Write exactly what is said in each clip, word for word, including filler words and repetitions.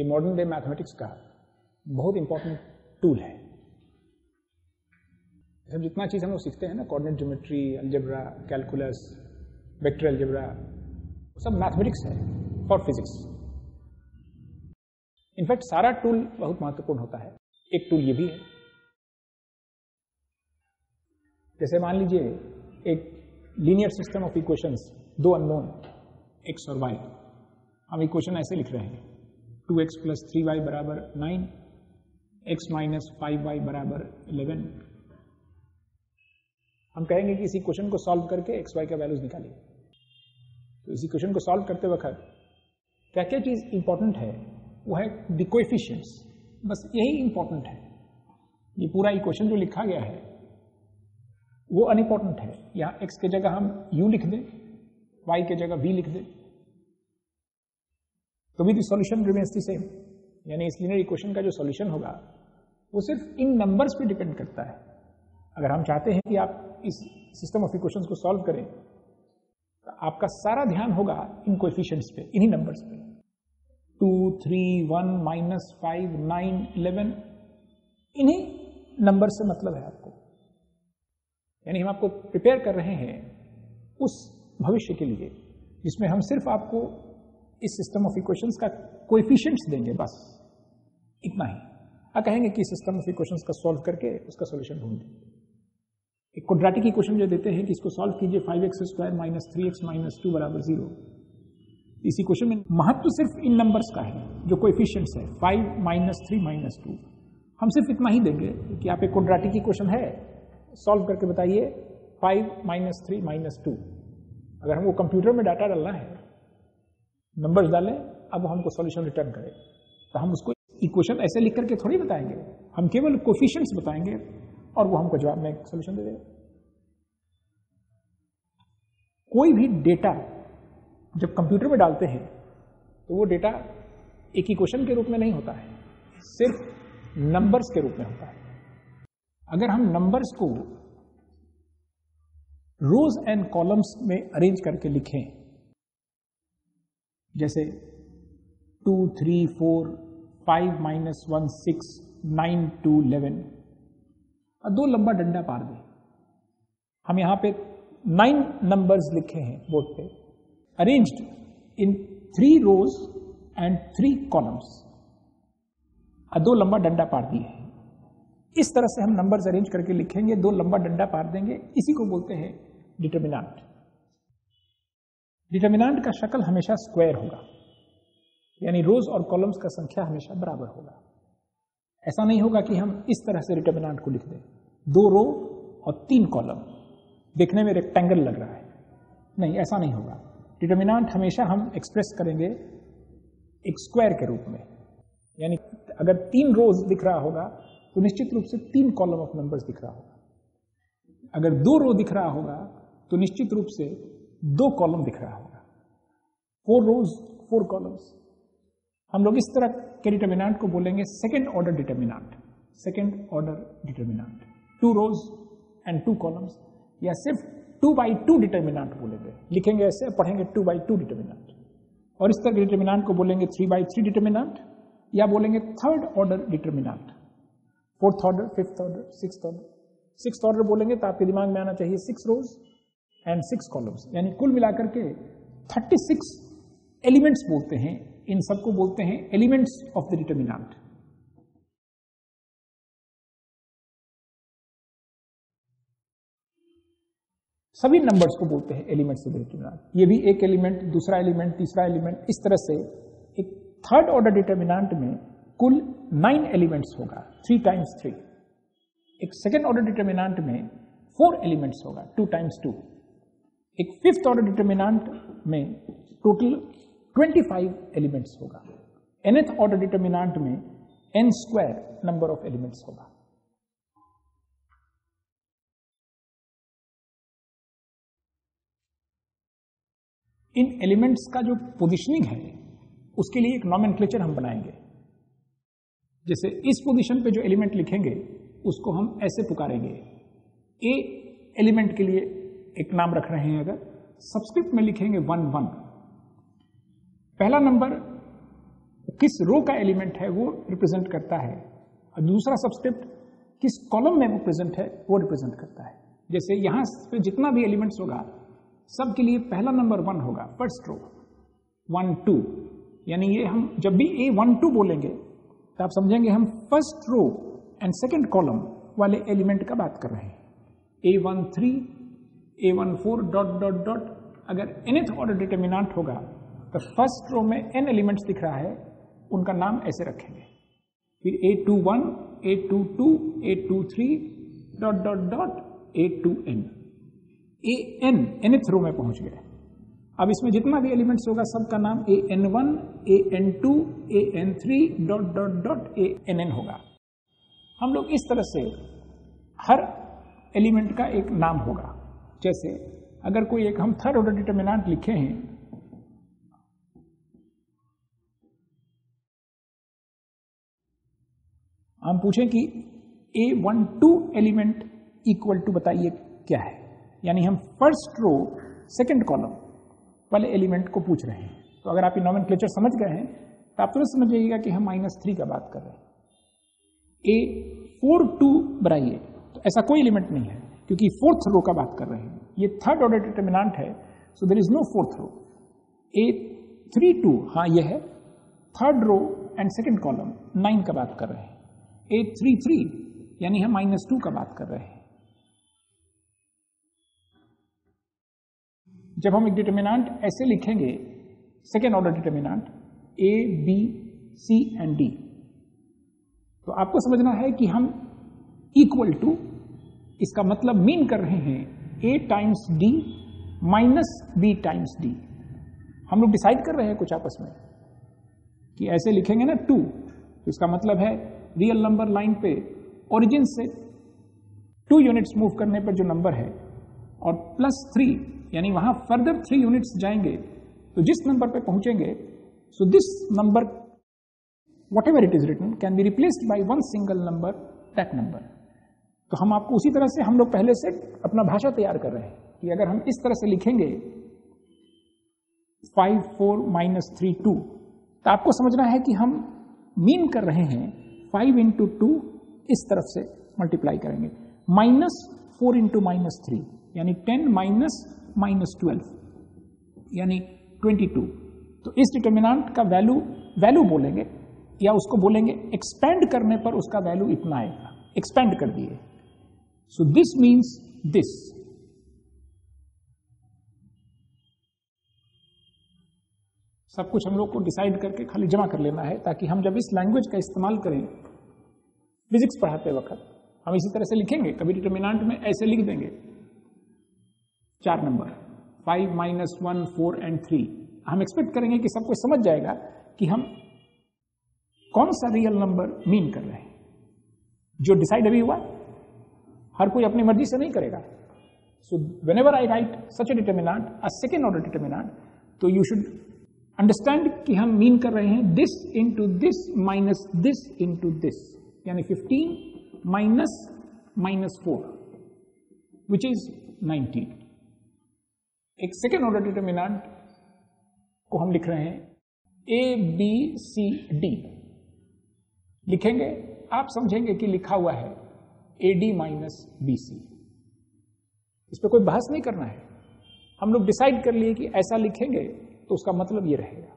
ये modern day mathematics का बहुत इंपॉर्टेंट टूल है। सब जितना चीज़ हम लोग सीखते हैं ना, coordinate geometry, algebra, calculus, vector algebra, सब मैथमेटिक्स है फॉर फिजिक्स। इनफैक्ट सारा टूल बहुत महत्वपूर्ण होता है। एक टूल ये भी है, जैसे मान लीजिए एक लीनियर सिस्टम ऑफ इक्वेशंस, दो अननोन एक्स और वाई, हम इक्वेशन ऐसे लिख रहे हैं, two x plus three y बराबर nine, x minus five y बराबर इलेवन। हम कहेंगे कि इस इक्वेशन को सॉल्व करके एक्स वाई का वैल्यूज निकालिए। तो इस इक्वेशन को सॉल्व करते वक्त क्या क्या चीज इंपॉर्टेंट है, वो है द कोएफिशिएंट्स, बस यही इंपॉर्टेंट है। ये पूरा इक्वेशन जो लिखा गया है वो अनइम्पॉर्टेंट है। यहां एक्स के जगह हम यू लिख दें, वाई के जगह वी लिख दें, तो भी the solution remains the same. यानी इस लीनियर इक्वेशन का जो सॉल्यूशन होगा वो सिर्फ इन नंबर्स पे डिपेंड करता है। अगर हम चाहते हैं कि आप इस सिस्टम ऑफ इक्वेशंस को सॉल्व करें तो आपका सारा ध्यान होगा इन कोएफिशिएंट्स पे, इन्हीं नंबर्स पे। Two, three, one, minus five, nine, eleven, इन्हीं नंबर से मतलब है आपको। यानी हम आपको प्रिपेयर कर रहे हैं उस भविष्य के लिए जिसमें हम सिर्फ आपको इस सिस्टम ऑफ इक्वेशंस का कोएफिशिएंट्स देंगे, बस इतना ही। आप कहेंगे कि सिस्टम ऑफ इक्वेशंस का सॉल्व करके उसका सॉल्यूशन ढूंढ। एक क्वाड्रेटिक इक्वेशन जो देते हैं कि इसको सॉल्व कीजिए, five x square minus three x minus two बराबर जीरो। इस इक्वेशन में महत्व सिर्फ इन नंबर्स का है जो कोएफिशिएंट्स है, five minus three minus two. हम सिर्फ इतना ही देंगे कि आप एक क्वाड्रेटिक इक्वेशन है, सॉल्व करके बताइए five minus three minus two. अगर हमको कंप्यूटर में डाटा डालना है, नंबर्स डालें, अब वो हमको सॉल्यूशन रिटर्न करे, तो हम उसको इक्वेशन ऐसे लिख करके थोड़ी बताएंगे, हम केवल कोएफिशिएंट्स बताएंगे और वो हमको जवाब में सॉल्यूशन दे देगा। कोई भी डेटा जब कंप्यूटर में डालते हैं तो वो डेटा एक इक्वेशन के रूप में नहीं होता है, सिर्फ नंबर्स के रूप में होता है। अगर हम नंबर्स को रोज एंड कॉलम्स में अरेंज करके लिखें, जैसे two, three, four, five, minus one, six, nine, two, eleven, और दो लंबा डंडा पार दें। हम यहां पे नाइन नंबर्स लिखे हैं बोर्ड पे, arranged in three rows and three columns, और दो लंबा डंडा पार दिए हैं। इस तरह से हम नंबर्स अरेंज करके लिखेंगे, दो लंबा डंडा पार देंगे, इसी को बोलते हैं डिटर्मिनेंट। डिटर्मिनेंट का शक्ल हमेशा स्क्वायर होगा, यानी रोज और कॉलम्स का संख्या हमेशा बराबर होगा। ऐसा नहीं होगा कि हम इस तरह से डिटर्मिनेंट को लिख दें, दो रो और तीन कॉलम, देखने में रेक्टेंगल लग रहा है। नहीं, ऐसा नहीं होगा। डिटर्मिनेंट हमेशा हम एक्सप्रेस करेंगे एक स्क्वायर के रूप में। यानी अगर तीन रोज दिख रहा होगा तो निश्चित रूप से तीन कॉलम ऑफ नंबर्स दिख रहा होगा। अगर दो रो दिख रहा होगा तो निश्चित रूप से दो कॉलम दिख रहा होगा। Four rows, four columns. हम लोग इस तरह के डिटर्मिनेंट को बोलेंगे second order determinant. Second order determinant, two rows and two columns, या सिर्फ टू बाई टू डिटर्मिनेंट बोलेंगे, लिखेंगे ऐसे, पढ़ेंगे टू बाई टू डिटर्मिनेंट। और इस तरह के डिटर्मिनेंट को बोलेंगे थ्री बाई थ्री डिटर्मिनेंट, या बोलेंगे third order determinant, fourth order, fifth order, sixth order. Sixth order बोलेंगे तो आपके दिमाग में आना चाहिए six rows and six columns, यानी कुल मिलाकर के थर्टी सिक्स एलिमेंट्स बोलते हैं। इन सबको बोलते हैं एलिमेंट्स ऑफ द डिटर्मिनेंट। सभी नंबर्स को बोलते हैं एलिमेंट्स ऑफ द डिटर्मिनेंट। ये भी एक एलिमेंट, दूसरा एलिमेंट, तीसरा एलिमेंट, इस तरह से एक थर्ड ऑर्डर डिटर्मिनेंट में कुल नाइन एलिमेंट्स होगा, थ्री टाइम्स थ्री। एक सेकेंड ऑर्डर डिटर्मिनेंट में फोर एलिमेंट्स होगा, टू टाइम्स टू। एक फिफ्थ ऑर्डर डिटर्मिनेंट में टोटल ट्वेंटी फाइव एलिमेंट्स होगा। एनथ ऑर्डर डिटर्मिनेंट में n square number of elements होगा। इन एलिमेंट्स का जो पोजीशनिंग है उसके लिए एक नॉमेनक्लेचर हम बनाएंगे। जैसे इस पोजीशन पे जो एलिमेंट लिखेंगे उसको हम ऐसे पुकारेंगे। ए एलिमेंट के लिए एक नाम रख रहे हैं, अगर सबस्क्रिप्ट में लिखेंगे वन वन। पहला नंबर किस रो का एलिमेंट है वो रिप्रेजेंट करता है, और दूसरा सबस्क्रिप्ट किस कॉलम में वो प्रेजेंट है वो रिप्रेजेंट करता है। जैसे यहां पे जितना भी एलिमेंट्स होगा सबके लिए पहला नंबर वन होगा, फर्स्ट रो वन टू, यानी ये हम जब भी ए वन टू बोलेंगे तो आप समझेंगे हम first row and second column वाले एलिमेंट का बात कर रहे हैं। ए one three, a one four dot dot dot, अगर nth ऑर्डर डिटर्मिनेंट होगा तो फर्स्ट रो में n एलिमेंट्स दिख रहा है, उनका नाम ऐसे रखेंगे। फिर a two one, A two two, A two three dot dot dot, a two n, a n nth row में पहुंच गए। अब इसमें जितना भी एलिमेंट्स होगा सबका नाम a n one, a n two, a n three dot dot dot a n n होगा। हम लोग इस तरह से हर एलिमेंट का एक नाम होगा। जैसे अगर कोई एक हम थर्ड ऑर्डर डिटर्मिनेंट लिखे हैं, हम पूछें कि a one two element equal to बताइए क्या है, यानी हम फर्स्ट रो सेकंड कॉलम वाले एलिमेंट को पूछ रहे हैं। तो अगर आप ये नॉमेनक्लेचर समझ गए हैं तो आप तुरंत समझ जाइएगा कि हम माइनस थ्री का बात कर रहे हैं। ए फोर टू बनाइए तो ऐसा कोई एलिमेंट नहीं है, क्योंकि फोर्थ रो का बात कर रहे हैं। ये थर्ड ऑर्डर डिटर्मिनेंट है, so there is no fourth row. A three two, हाँ ये है third row and second column, nine का बात कर रहे हैं। ए थ्री थ्री यानी हम माइनस टू का बात कर रहे हैं। जब हम एक डिटर्मिनेंट ऐसे लिखेंगे, second order determinant a B c and d, तो आपको समझना है कि हम इक्वल टू, इसका मतलब मीन कर रहे हैं a times d minus b times d. हम लोग डिसाइड कर रहे हैं कुछ आपस में कि ऐसे लिखेंगे ना टू, तो इसका मतलब है रियल नंबर लाइन पे ओरिजिन से टू यूनिट्स मूव करने पर जो नंबर है, और प्लस थ्री यानी वहां फर्दर थ्री यूनिट्स जाएंगे तो जिस नंबर पे पहुंचेंगे, so this number whatever it is written can be replaced by one single number, that number. तो हम आपको उसी तरह से, हम लोग पहले से अपना भाषा तैयार कर रहे हैं कि अगर हम इस तरह से लिखेंगे five four minus three two, तो आपको समझना है कि हम मीन कर रहे हैं फाइव इंटू टू इस तरफ से मल्टीप्लाई करेंगे, minus four into minus three यानी टेन माइनस माइनस ट्वेल्व यानी ट्वेंटी टू। तो इस डिटर्मिनेंट का वैल्यू वैल्यू बोलेंगे, या उसको बोलेंगे एक्सपेंड करने पर उसका वैल्यू इतना आएगा, एक्सपेंड कर दिए। So this means this. सब कुछ हम लोग को डिसाइड करके खाली जमा कर लेना है, ताकि हम जब इस लैंग्वेज का इस्तेमाल करें फिजिक्स पढ़ाते वक्त हम इसी तरह से लिखेंगे। कभी डिटर्मिनेंट में ऐसे लिख देंगे चार number five minus one four and three, हम एक्सपेक्ट करेंगे कि सबको समझ जाएगा कि हम कौन सा रियल नंबर मीन कर रहे हैं। जो डिसाइड अभी हुआ, हर कोई अपनी मर्जी से नहीं करेगा। So whenever I write such a determinant, a second order determinant, तो यू शुड अंडरस्टैंड कि हम मीन कर रहे हैं this into this minus this into this, यानी fifteen minus minus four which is nineteen. एक सेकेंड ऑर्डर डिटर्मिनेंट को हम लिख रहे हैं ए बी सी डी, लिखेंगे आप समझेंगे कि लिखा हुआ है a d minus b c. इस पर कोई बहस नहीं करना है, हम लोग डिसाइड कर लिए कि ऐसा लिखेंगे तो उसका मतलब ये रहेगा।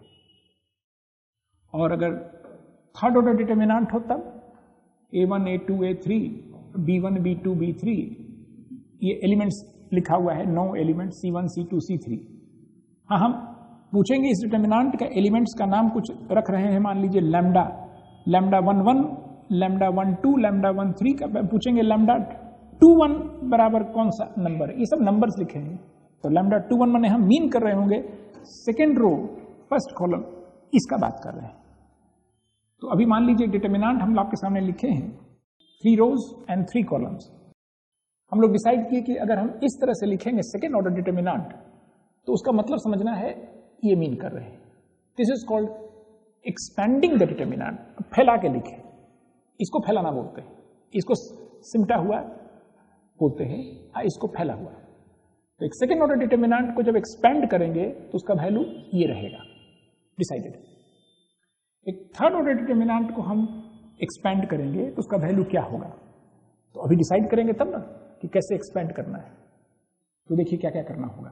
और अगर थर्ड ऑर्डर डिटर्मिनेंट हो तब a one A two A three, B one B two B three, ये एलिमेंट्स लिखा हुआ है, नौ एलिमेंट सी वन सी टू सी थ्री। हाँ, हम पूछेंगे इस डिटर्मिनेंट का एलिमेंट्स का नाम कुछ रख रहे हैं, मान लीजिए lambda, lambda one one, lambda one two, lambda one three का पूछेंगे लैम्डा टू वन बराबर कौन सा नंबर है, ये सब नंबर्स लिखेंगे। तो लैम्डा टू वन मैंने हम मीन कर रहे होंगे सेकेंड रो फर्स्ट कॉलम, इसका बात कर रहे हैं। तो अभी मान लीजिए डिटर्मिनेंट हम आपके सामने लिखे हैं three rows and three columns. हम लोग डिसाइड किए कि अगर हम इस तरह से लिखेंगे सेकेंड ऑर्डर डिटर्मिनेंट, तो उसका मतलब समझना है ये मीन कर रहे हैं। This is called expanding the determinant. फैला के लिखे, इसको फैलाना बोलते हैं, इसको सिमटा हुआ बोलते हैं, इसको फैला हुआ। तो एक सेकेंड ऑर्डर डिटर्मिनेंट को जब एक्सपेंड करेंगे तो उसका वैल्यू ये रहेगा डिसाइडेड। एक थर्ड ऑर्डर डिटर्मिनेंट को हम एक्सपेंड करेंगे तो उसका वैल्यू क्या होगा, तो अभी डिसाइड करेंगे तब ना कि कैसे एक्सपेंड करना है। तो देखिए क्या क्या करना होगा।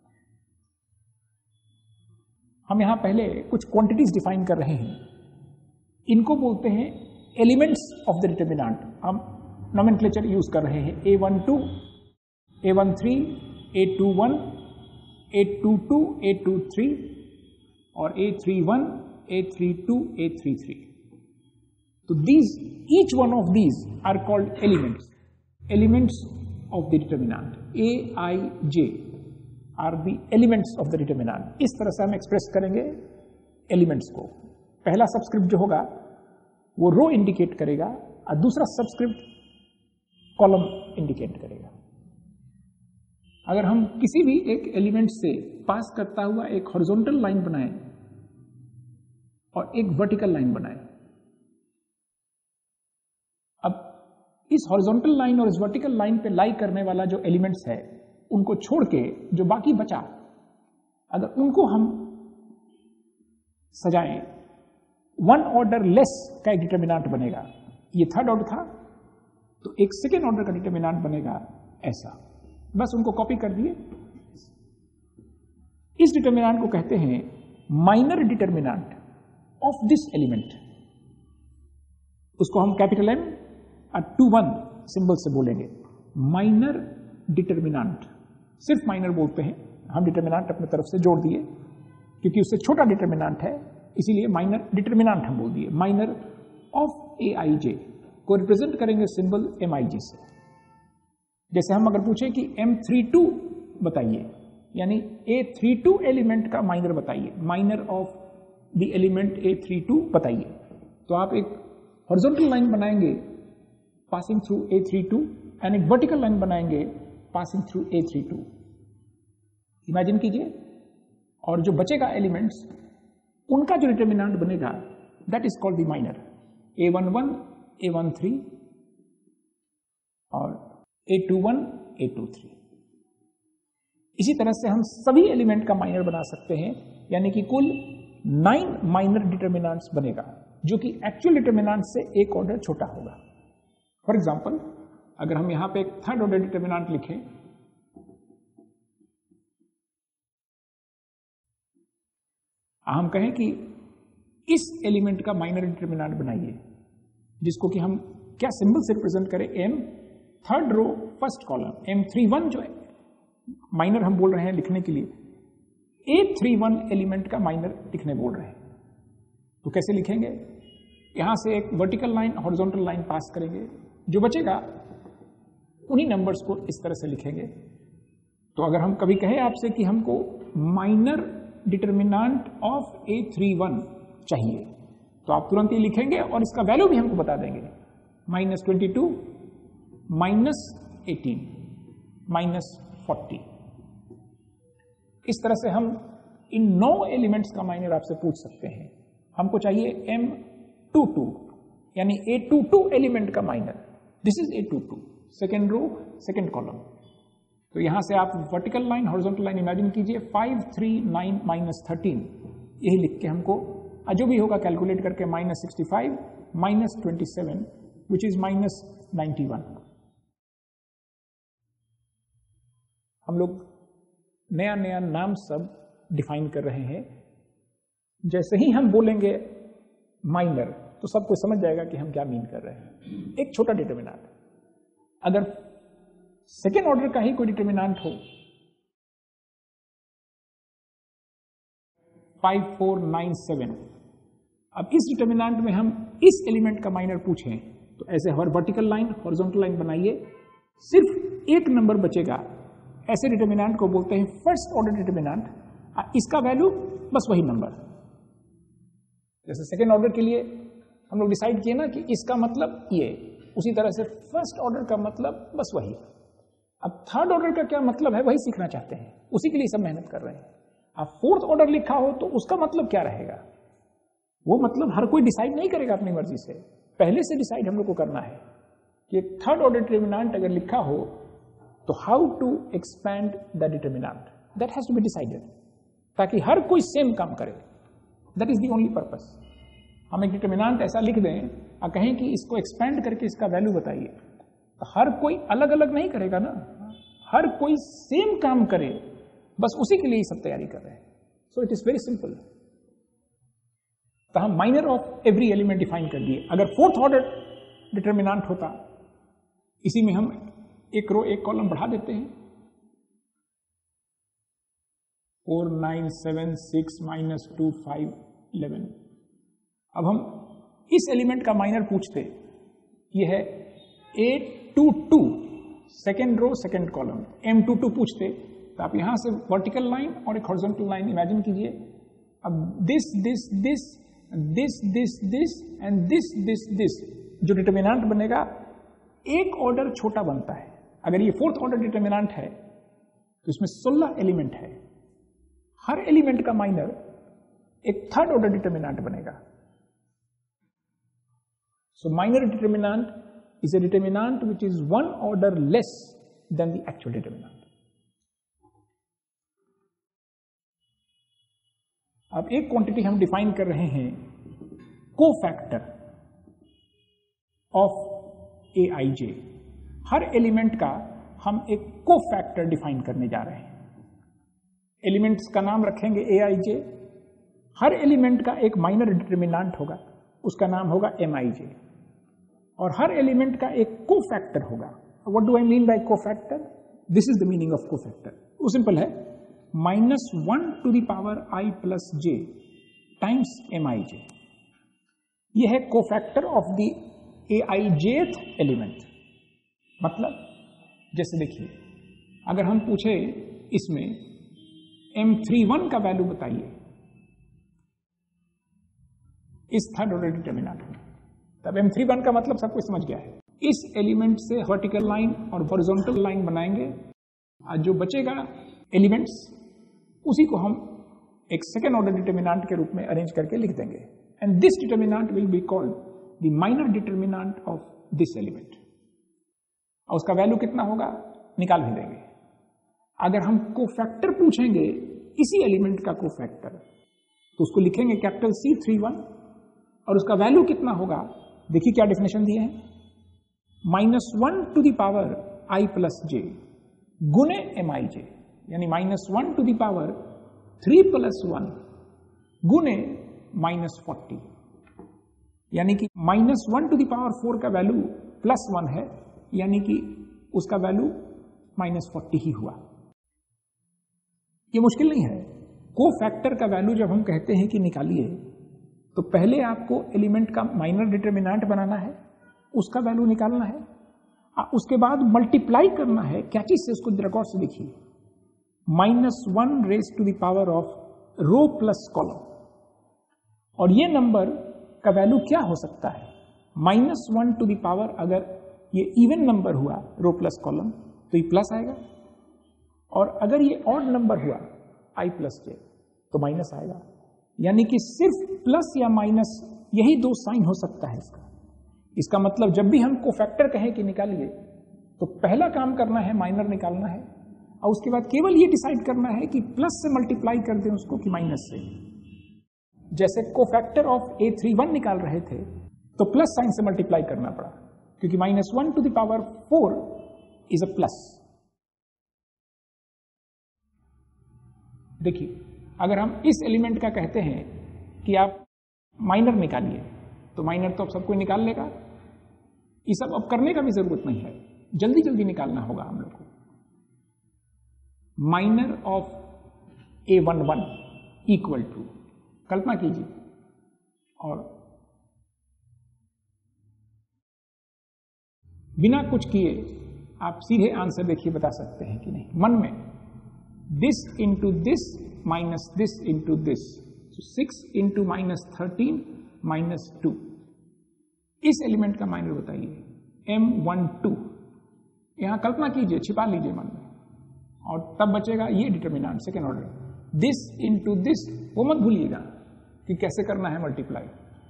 हम यहां पहले कुछ क्वांटिटीज डिफाइन कर रहे हैं, इनको बोलते हैं एलिमेंट्स ऑफ द डिटर्मिनेंट। हम नोमेनक्लेचर यूज कर रहे हैं ए one two, A one three, a two one, A two two, A two three और ए three one, a three two, A three three. तो these each one of these are called elements, elements of the determinant. A, I, J are the elements of the determinant. इस तरह से हम express करेंगे elements को। पहला subscript जो होगा वो रो इंडिकेट करेगा और दूसरा सबस्क्रिप्ट कॉलम इंडिकेट करेगा। अगर हम किसी भी एक एलिमेंट से पास करता हुआ एक हॉरिजॉन्टल लाइन बनाएं और एक वर्टिकल लाइन बनाएं, अब इस हॉरिजॉन्टल लाइन और इस वर्टिकल लाइन पे लाई करने वाला जो एलिमेंट्स है उनको छोड़ के जो बाकी बचा, अगर उनको हम सजाएं, वन ऑर्डर लेस का एक डिटर्मिनेंट बनेगा। ये थर्ड ऑर्डर था तो एक सेकेंड ऑर्डर का डिटर्मिनेंट बनेगा ऐसा। बस उनको कॉपी कर दिए। इस डिटर्मिनेंट को कहते हैं minor determinant of this element. उसको हम कैपिटल एम और टू वन सिंबल से बोलेंगे माइनर डिटर्मिनेंट। सिर्फ माइनर बोलते हैं, हम डिटर्मिनेंट अपने तरफ से जोड़ दिए क्योंकि उससे छोटा डिटर्मिनेंट है, इसीलिए माइनर डिटर्मिनेंट हम बोल दिए। माइनर ऑफ ए आई जे को रिप्रेजेंट करेंगे सिंबल एम आई जी से। जैसे हम अगर पूछें कि एम थ्री टू बताइए, यानी ए थ्री टू एलिमेंट का माइनर बताइए, minor of the element a three two बताइए, तो आप एक हॉरिजॉन्टल लाइन बनाएंगे passing through a three two and एक वर्टिकल लाइन बनाएंगे passing through a three two. Imagine कीजिए, और जो बचेगा एलिमेंट्स उनका जो डिटर्मिनेंट बनेगा that is called the minor. A one one, a one three और a two one, A two three. इसी तरह से हम सभी एलिमेंट का माइनर बना सकते हैं, यानी कि कुल नाइन माइनर डिटर्मिनेंट्स बनेगा जो कि एक्चुअल डिटर्मिनेंट से एक ऑर्डर छोटा होगा। फॉर एग्जाम्पल, अगर हम यहां पे एक थर्ड ऑर्डर डिटर्मिनेंट लिखें, हम कहें कि इस एलिमेंट का माइनर डिटर्मिनेंट बनाइए, जिसको कि हम क्या सिंबल से रिप्रेजेंट करें, M third row first column, M three one जो है माइनर हम बोल रहे हैं लिखने के लिए, ए थ्री वन एलिमेंट का माइनर लिखने बोल रहे हैं। तो कैसे लिखेंगे, यहां से एक vertical line horizontal line pass करेंगे, जो बचेगा उन्हीं नंबर्स को इस तरह से लिखेंगे। तो अगर हम कभी कहें आपसे कि हमको minor determinant of A three one चाहिए, तो आप तुरंत ही लिखेंगे और इसका वैल्यू भी हमको बता देंगे, minus twenty two, minus eighteen, minus forty. इस तरह से हम इन नौ एलिमेंट्स का माइनर आपसे पूछ सकते हैं। हमको चाहिए एम टू टू, यानी ए टू टू एलिमेंट का minor. This is a two two, second row second column. तो यहां से आप vertical line horizontal line imagine कीजिए, five three nine minus thirteen, यही लिख के हमको जो भी होगा कैलकुलेट करके minus sixty five, minus twenty seven which is minus ninety one. हम लोग नया नया नाम सब डिफाइन कर रहे हैं। जैसे ही हम बोलेंगे माइनर तो सबको समझ जाएगा कि हम क्या मीन कर रहे हैं। एक छोटा डिटर्मिनेंट, अगर सेकेंड ऑर्डर का ही कोई डिटर्मिनेंट हो, फाइव फोर नाइन सेवन, अब इस डिटर्मिनेंट में हम इस एलिमेंट का माइनर पूछें तो ऐसे हर वर्टिकल लाइन हॉरिजॉन्टल लाइन बनाइए, सिर्फ एक नंबर बचेगा। ऐसे डिटर्मिनेंट को बोलते हैं फर्स्ट ऑर्डर डिटर्मिनेंट। इसका वैल्यू बस वही नंबर। जैसे सेकेंड ऑर्डर के लिए हम लोग डिसाइड किए ना कि इसका मतलब ये, उसी तरह से फर्स्ट ऑर्डर का मतलब बस वही। अब थर्ड ऑर्डर का क्या मतलब है वही सीखना चाहते हैं, उसी के लिए सब मेहनत कर रहे हैं। अब फोर्थ ऑर्डर लिखा हो तो उसका मतलब क्या रहेगा, वो मतलब हर कोई डिसाइड नहीं करेगा अपनी मर्जी से, पहले से डिसाइड हम लोग को करना है कि थर्ड ऑर्डर डिटर्मिनेंट अगर लिखा हो तो how to expand the determinant, that has to be decided, ताकि हर कोई सेम काम करे। That is the only purpose. हम एक डिटर्मिनेंट ऐसा लिख दें और कहें कि इसको एक्सपेंड करके इसका वैल्यू बताइए, तो हर कोई अलग अलग नहीं करेगा ना, हर कोई सेम काम करे, बस उसी के लिए ही सब तैयारी कर रहे हैं। So it is very simple. तो हम minor of every element define कर दिए। अगर फोर्थ ऑर्डर डिटर्मिनेंट होता, इसी में हम एक रो एक कॉलम बढ़ा देते हैं, four nine seven six minus two five eleven. अब हम इस एलिमेंट का माइनर पूछते, ये है eight two two, second row second column, M two two पूछते, तो आप यहां से वर्टिकल लाइन और एक हॉरिजॉन्टल लाइन इमेजिन कीजिए। अब this this this this this this and this this this, जो डिटर्मिनेंट बनेगा एक ऑर्डर छोटा बनता है। अगर ये फोर्थ ऑर्डर डिटर्मिनेंट है तो इसमें सोलह एलिमेंट है, हर एलिमेंट का माइनर एक थर्ड ऑर्डर डिटर्मिनेंट बनेगा। So minor determinant is a determinant which is one order less than the actual determinant. अब एक क्वांटिटी हम डिफाइन कर रहे हैं, cofactor of A I J. हर एलिमेंट का हम एक कोफैक्टर डिफाइन करने जा रहे हैं। एलिमेंट्स का नाम रखेंगे ए आई जे, हर एलिमेंट का एक माइनर डिटर्मिनेंट होगा, उसका नाम होगा एम आई जे, और हर एलिमेंट का एक कोफैक्टर होगा। What do I mean by cofactor? This is the meaning of cofactor. वो सिंपल है, minus one to the power I plus J times M I J. यह है cofactor of the A I jth element. मतलब जैसे देखिए, अगर हम पूछे इसमें एम थ्री वन का वैल्यू बताइए इस थर्ड ऑर्डर डिटर्मिनेंट में, तब एम थ्री वन का मतलब सबको समझ गया है। इस एलिमेंट से वर्टिकल लाइन और हॉरिजॉन्टल लाइन बनाएंगे, और जो बचेगा एलिमेंट्स उसी को हम एक सेकेंड ऑर्डर डिटर्मिनेंट के रूप में अरेंज करके लिख देंगे, and this determinant will be called the minor determinant of this element. और उसका वैल्यू कितना होगा निकाल भी देंगे। अगर हम कोफैक्टर पूछेंगे इसी एलिमेंट का कोफैक्टर, तो उसको लिखेंगे कैपिटल सी थ्री वन, और उसका वैल्यू कितना होगा, देखिए क्या डेफिनेशन दिए हैं, minus one to the power I plus J गुने एम आई जे, यानी minus one to the power three plus one गुने माइनस फोर्टी, यानी कि minus one to the power four का वैल्यू प्लस वन है, यानी कि उसका वैल्यू माइनस फोर्टी ही हुआ। ये मुश्किल नहीं है। कोफैक्टर का वैल्यू जब हम कहते हैं कि निकालिए, तो पहले आपको एलिमेंट का माइनर डिटर्मिनेंट बनाना है, उसका वैल्यू निकालना है, उसके बाद मल्टीप्लाई करना है। क्या चीज से? उसको रिकॉर्ड से देखिए, minus one raise to the power of row plus column, और ये नंबर का वैल्यू क्या हो सकता है? Minus one to the power, अगर ये इवन नंबर हुआ रो प्लस कॉलम तो ये प्लस आएगा, और अगर ये ऑड नंबर हुआ आई प्लस जे तो माइनस आएगा। यानी कि सिर्फ प्लस या माइनस यही दो साइन हो सकता है इसका। इसका मतलब जब भी हम कोफैक्टर कहें कि निकालिए, तो पहला काम करना है माइनर निकालना है, और उसके बाद केवल ये डिसाइड करना है कि प्लस से मल्टीप्लाई कर दें उसको कि माइनस से। जैसे cofactor of A three one निकाल रहे थे तो प्लस साइन से मल्टीप्लाई करना पड़ा, क्योंकि minus one to the power four is a plus. देखिए, अगर हम इस एलिमेंट का कहते हैं कि आप माइनर निकालिए, तो माइनर तो अब सब कोई निकाल लेगा। ये सब अब करने का भी जरूरत नहीं है, जल्दी जल्दी निकालना होगा हम लोग को। Minor of A one one equal to, कल्पना कीजिए, और बिना कुछ किए आप सीधे आंसर देखिए बता सकते हैं कि नहीं मन में। This into this minus this into this, six into minus thirteen minus two. इस एलिमेंट का माइनर बताइए एम वन टू। यहां कल्पना कीजिए, छिपा लीजिए मन में, और तब बचेगा ये determinant second order. This into this, वो मत भूलिएगा कि कैसे करना है multiply.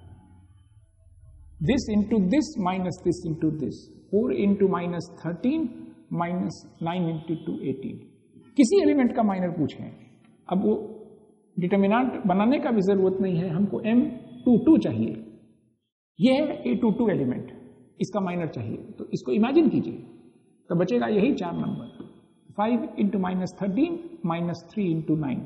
This into this minus this into this, four into minus thirteen minus nine into two eighteen. किसी एलिमेंट का माइनर पूछें, अब वो डिटर्मिनेंट बनाने का भी जरूरत नहीं है, हमको एम टू टू चाहिए। ये है ए टू टू एलिमेंट, इसका माइनर चाहिए, तो इसको इमेजिन कीजिए, तो बचेगा यही चार number, five into minus thirteen minus three into nine,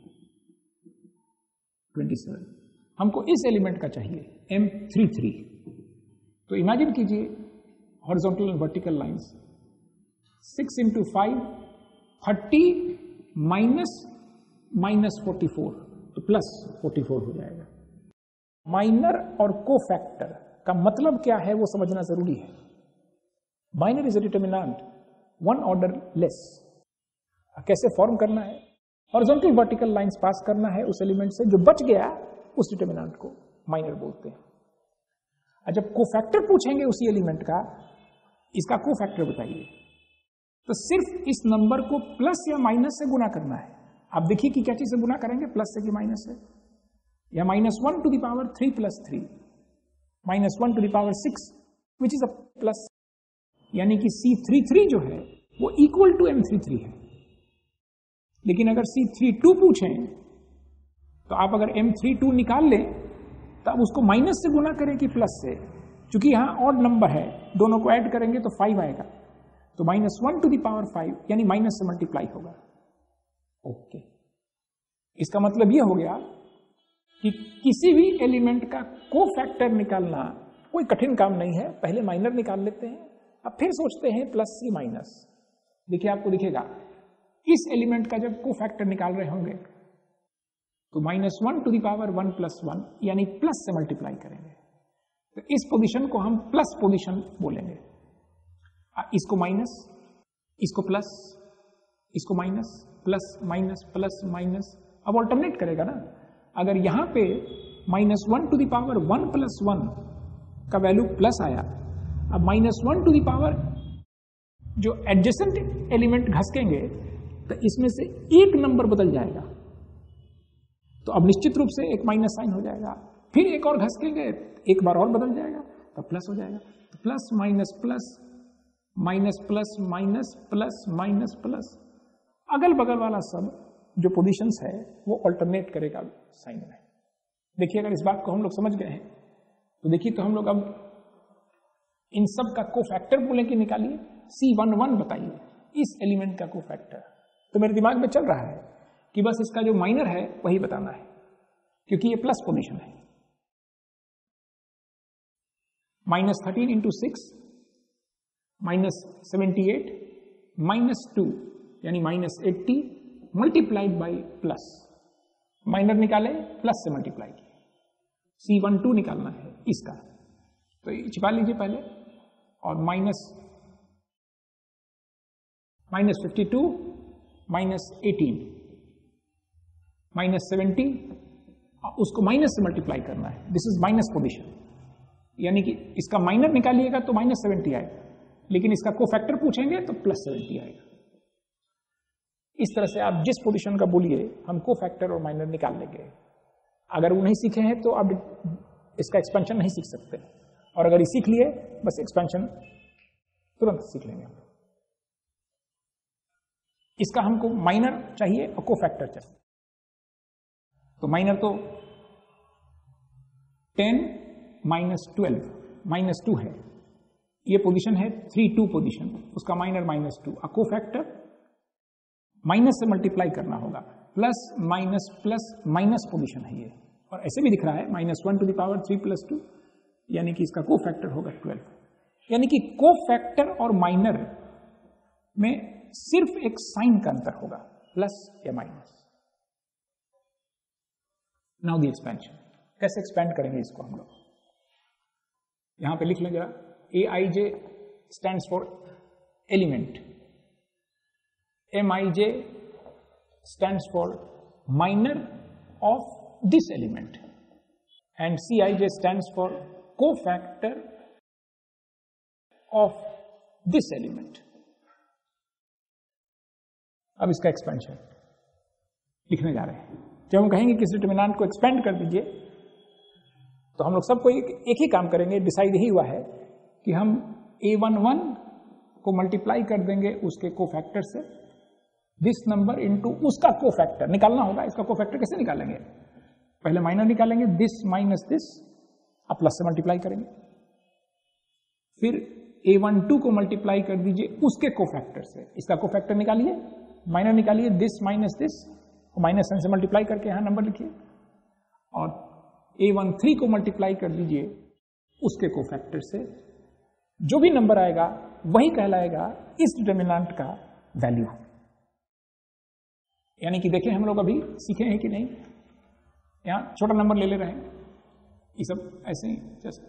twenty seven. हमको इस एलिमेंट का चाहिए एम थ्री थ्री। तो इमेजिन कीजिए horizontal and vertical lines, six into five thirty minus minus forty four, तो प्लस फोर्टी फोर हो जाएगा। Minor और कोफैक्टर का मतलब क्या है वो समझना जरूरी है। Minor is a determinant one order less. कैसे फॉर्म करना है, हॉरिजॉन्टल वर्टिकल लाइंस पास करना है उस एलिमेंट से, जो बच गया उस डिटरमिनेंट को माइनर बोलते हैं। जब कोफैक्टर पूछेंगे उसी एलिमेंट का, इसका कोफैक्टर बताइए, तो सिर्फ इस नंबर को प्लस या माइनस से गुना करना है। आप देखिए कि क्या चीज से गुना करेंगे, प्लस से कि माइनस से, या minus one to the power three plus three, minus one to the power six which is a plus, यानी कि सी थ्री थ्री जो है वो equal to M three three है। लेकिन अगर सी थ्री टू पूछें तो आप अगर एम थ्री टू निकाल लें तो अब उसको माइनस से गुना करें कि प्लस से, क्योंकि यहां ऑड नंबर है, दोनों को ऐड करेंगे तो फाइव आएगा, तो minus one to the power five यानी माइनस से मल्टीप्लाई होगा। ओके, इसका मतलब यह हो गया कि किसी भी एलिमेंट का कोफैक्टर निकालना कोई कठिन काम नहीं है। पहले माइनर निकाल लेते हैं, अब फिर सोचते हैं प्लस सी माइनस। देखिए आपको दिखेगा इस एलिमेंट का जब कोफैक्टर निकाल रहे होंगे तो minus one to the power one plus one यानी प्लस से मल्टीप्लाई करेंगे, तो इस पोजीशन को हम प्लस पोजीशन बोलेंगे। इसको माइनस, इसको प्लस, इसको minus, plus minus plus minus, अब ऑल्टरनेट करेगा ना। अगर यहां पे minus one to the power one plus one का वैल्यू प्लस आया, अब minus one to the power जो एडजेसेंट एलिमेंट घसकेंगे तो इसमें से एक नंबर बदल जाएगा, तो अब निश्चित रूप से एक माइनस साइन हो जाएगा, फिर एक और घसकेंगे एक बार और बदल जाएगा तो प्लस हो जाएगा। तो plus minus plus minus plus minus plus minus plus, अगल बगल वाला सब जो पोजीशंस है वो अल्टरनेट करेगा साइन में। देखिए अगर इस बात को हम लोग समझ गए हैं तो देखिए तो हम लोग अब इन सब का कोफैक्टर बोले कि निकालिए, सी वन वन बताइए इस एलिमेंट का कोफैक्टर। तो मेरे दिमाग में चल रहा है कि बस इसका जो माइनर है वही बताना है, क्योंकि ये प्लस पोजीशन है। Minus thirteen into six minus seventy eight minus two यानी minus eighty multiplied by plus, minor निकाले प्लस से मल्टीप्लाई किए, सी वन टू निकालना है इसका, तो ये छिपा लीजिए पहले, और minus minus fifty two minus eighteen minus seventy, उसको माइनस से मल्टीप्लाई करना है, दिस इज माइनस पोजीशन, यानी कि इसका माइनर निकालिएगा तो माइनस सेवेंटी आएगा, लेकिन इसका कोफैक्टर पूछेंगे तो प्लस सेवेंटी आएगा। इस तरह से आप जिस पोजीशन का बोलिए हम कोफैक्टर और माइनर निकाल लेंगे। अगर वो नहीं सीखे हैं तो आप इसका एक्सपेंशन नहीं सीख सकते, और अगर ये सीख लिए बस एक्सपेंशन तुरंत सीख लेंगे। इसका हमको माइनर चाहिए और कोफैक्टर चाहिए, तो माइनर तो ten minus twelve minus two है, ये पोजीशन है थ्री टू पोजीशन, उसका माइनर माइनस टू, और कोफैक्टर माइनस से मल्टीप्लाई करना होगा, plus minus plus minus position है ये, और ऐसे भी दिख रहा है minus one to the power three plus two, यानी कि इसका कोफैक्टर होगा ट्वेल्व। यानी कि कोफैक्टर और माइनर में सिर्फ एक साइन का अंतर होगा, प्लस या माइनस। नाउ द एक्सपेंशन, कैसे एक्सपेंड करेंगे इसको हम लोग, यहां पे लिख लें जरा, A I J stands for element, M I J stands for minor of this element, and C I J stands for cofactor of this element. अब इसका एक्सपेंशन लिखने जा रहे हैं। जब हम कहेंगे किसी डिटरमिनेंट को एक्सपेंड कर दीजिए तो हम लोग सबको एक, एक ही काम करेंगे, डिसाइड यही हुआ है कि हम ए वन वन को मल्टीप्लाई कर देंगे उसके कोफैक्टर से, दिस नंबर इनटू उसका कोफैक्टर निकालना होगा। इसका कोफैक्टर कैसे निकालेंगे, पहले माइनर निकालेंगे, दिस माइनस दिस, आप प्लस से मल्टीप्लाई करेंगे, फिर ए वन टू को मल्टीप्लाई कर दीजिए उसके कोफैक्टर से, इसका कोफैक्टर निकालिए, माइनर निकालिए, this minus this, minus sign से मल्टीप्लाई करके यहां नंबर लिखिए, और ए वन थ्री को मल्टीप्लाई कर दीजिए उसके कोफैक्टर से, जो भी नंबर आएगा वही कहलाएगा इस डिटर्मिनेंट का वैल्यू। यानी कि देखें हम लोग अभी सीखे हैं कि नहीं, यहां छोटा नंबर ले ले रहे हैं, ये सब ऐसे ही जैसे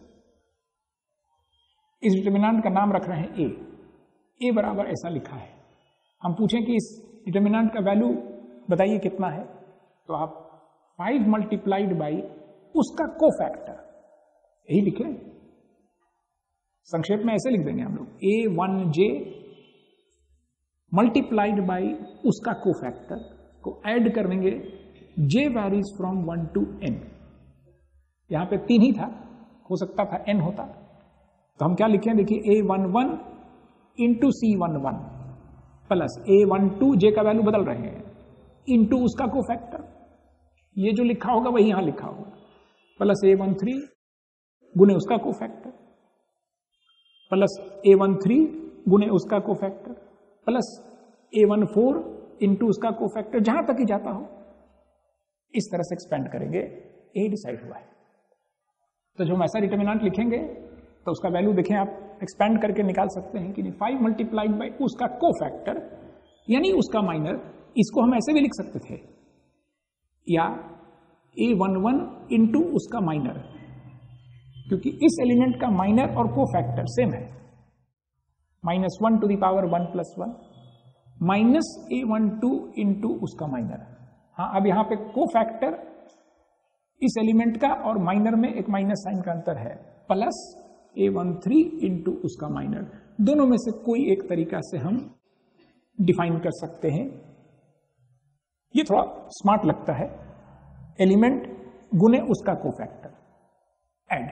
इस डिटर्मिनेंट का नाम रख रहे हैं ए, ए बराबर ऐसा लिखा है, हम पूछें कि इस डिटर्मिनेंट का वैल्यू बताइए कितना है, तो आप फाइव मल्टीप्लाइड बाई उसका कोफैक्टर यही लिखे, संक्षेप में ऐसे लिख देंगे हम लोग, A one J multiplied by उसका कोफैक्टर को ऐड कर देंगे, J varies from one to N, यहां पे तीन ही था, हो सकता था एन होता, तो हम क्या लिखें, देखिए A one one into C one one plus A one two, J का वैल्यू बदल रहे हैं, इंटू उसका कोफैक्टर, ये जो लिखा होगा वही यहां लिखा होगा, प्लस ए वन थ्री गुने उसका cofactor, plus A one three गुने उसका cofactor, plus A one four into उसका कोफैक्टर, जहां तक ही जाता हो इस तरह से एक्सपेंड करेंगे, ए डिसाइड हुआ है। तो जो हम ऐसा डिटर्मिनेंट लिखेंगे तो उसका वैल्यू देखें आप एक्सपेंड करके निकाल सकते हैं कि नहीं, फाइव मल्टीप्लाइड बाई उसका कोफैक्टर यानी उसका माइनर, इसको हम ऐसे भी लिख सकते थे, या ए वन वन इंटू उसका माइनर, क्योंकि इस एलिमेंट का माइनर और कोफैक्टर सेम है, minus one to the power one plus one minus A one two into उसका माइनर। हाँ, अब यहां पे कोफैक्टर इस एलिमेंट का और माइनर में एक माइनस साइन का अंतर है, plus A one three into उसका माइनर, दोनों में से कोई एक तरीका से हम डिफाइन कर सकते हैं। ये थोड़ा स्मार्ट लगता है, एलिमेंट गुने उसका कोफैक्टर ऐड,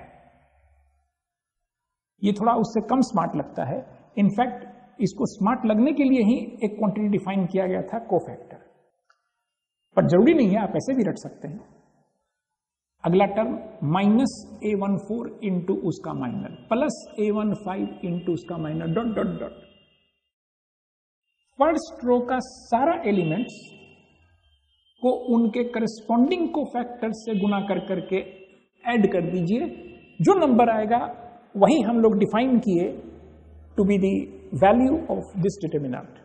ये थोड़ा उससे कम स्मार्ट लगता है। इनफैक्ट इसको स्मार्ट लगने के लिए ही एक क्वांटिटी डिफाइन किया गया था कोफैक्टर, पर जरूरी नहीं है, आप ऐसे भी रट सकते हैं। अगला टर्म माइनस ए वन फोर इंटू उसका minor plus A one five into उसका minor dot dot dot, first row का सारा एलिमेंट्स को उनके करस्पॉन्डिंग कोफैक्टर से गुना कर करके ऐड कर दीजिए, जो नंबर आएगा वही हम लोग डिफाइन किए to be the value of this determinant,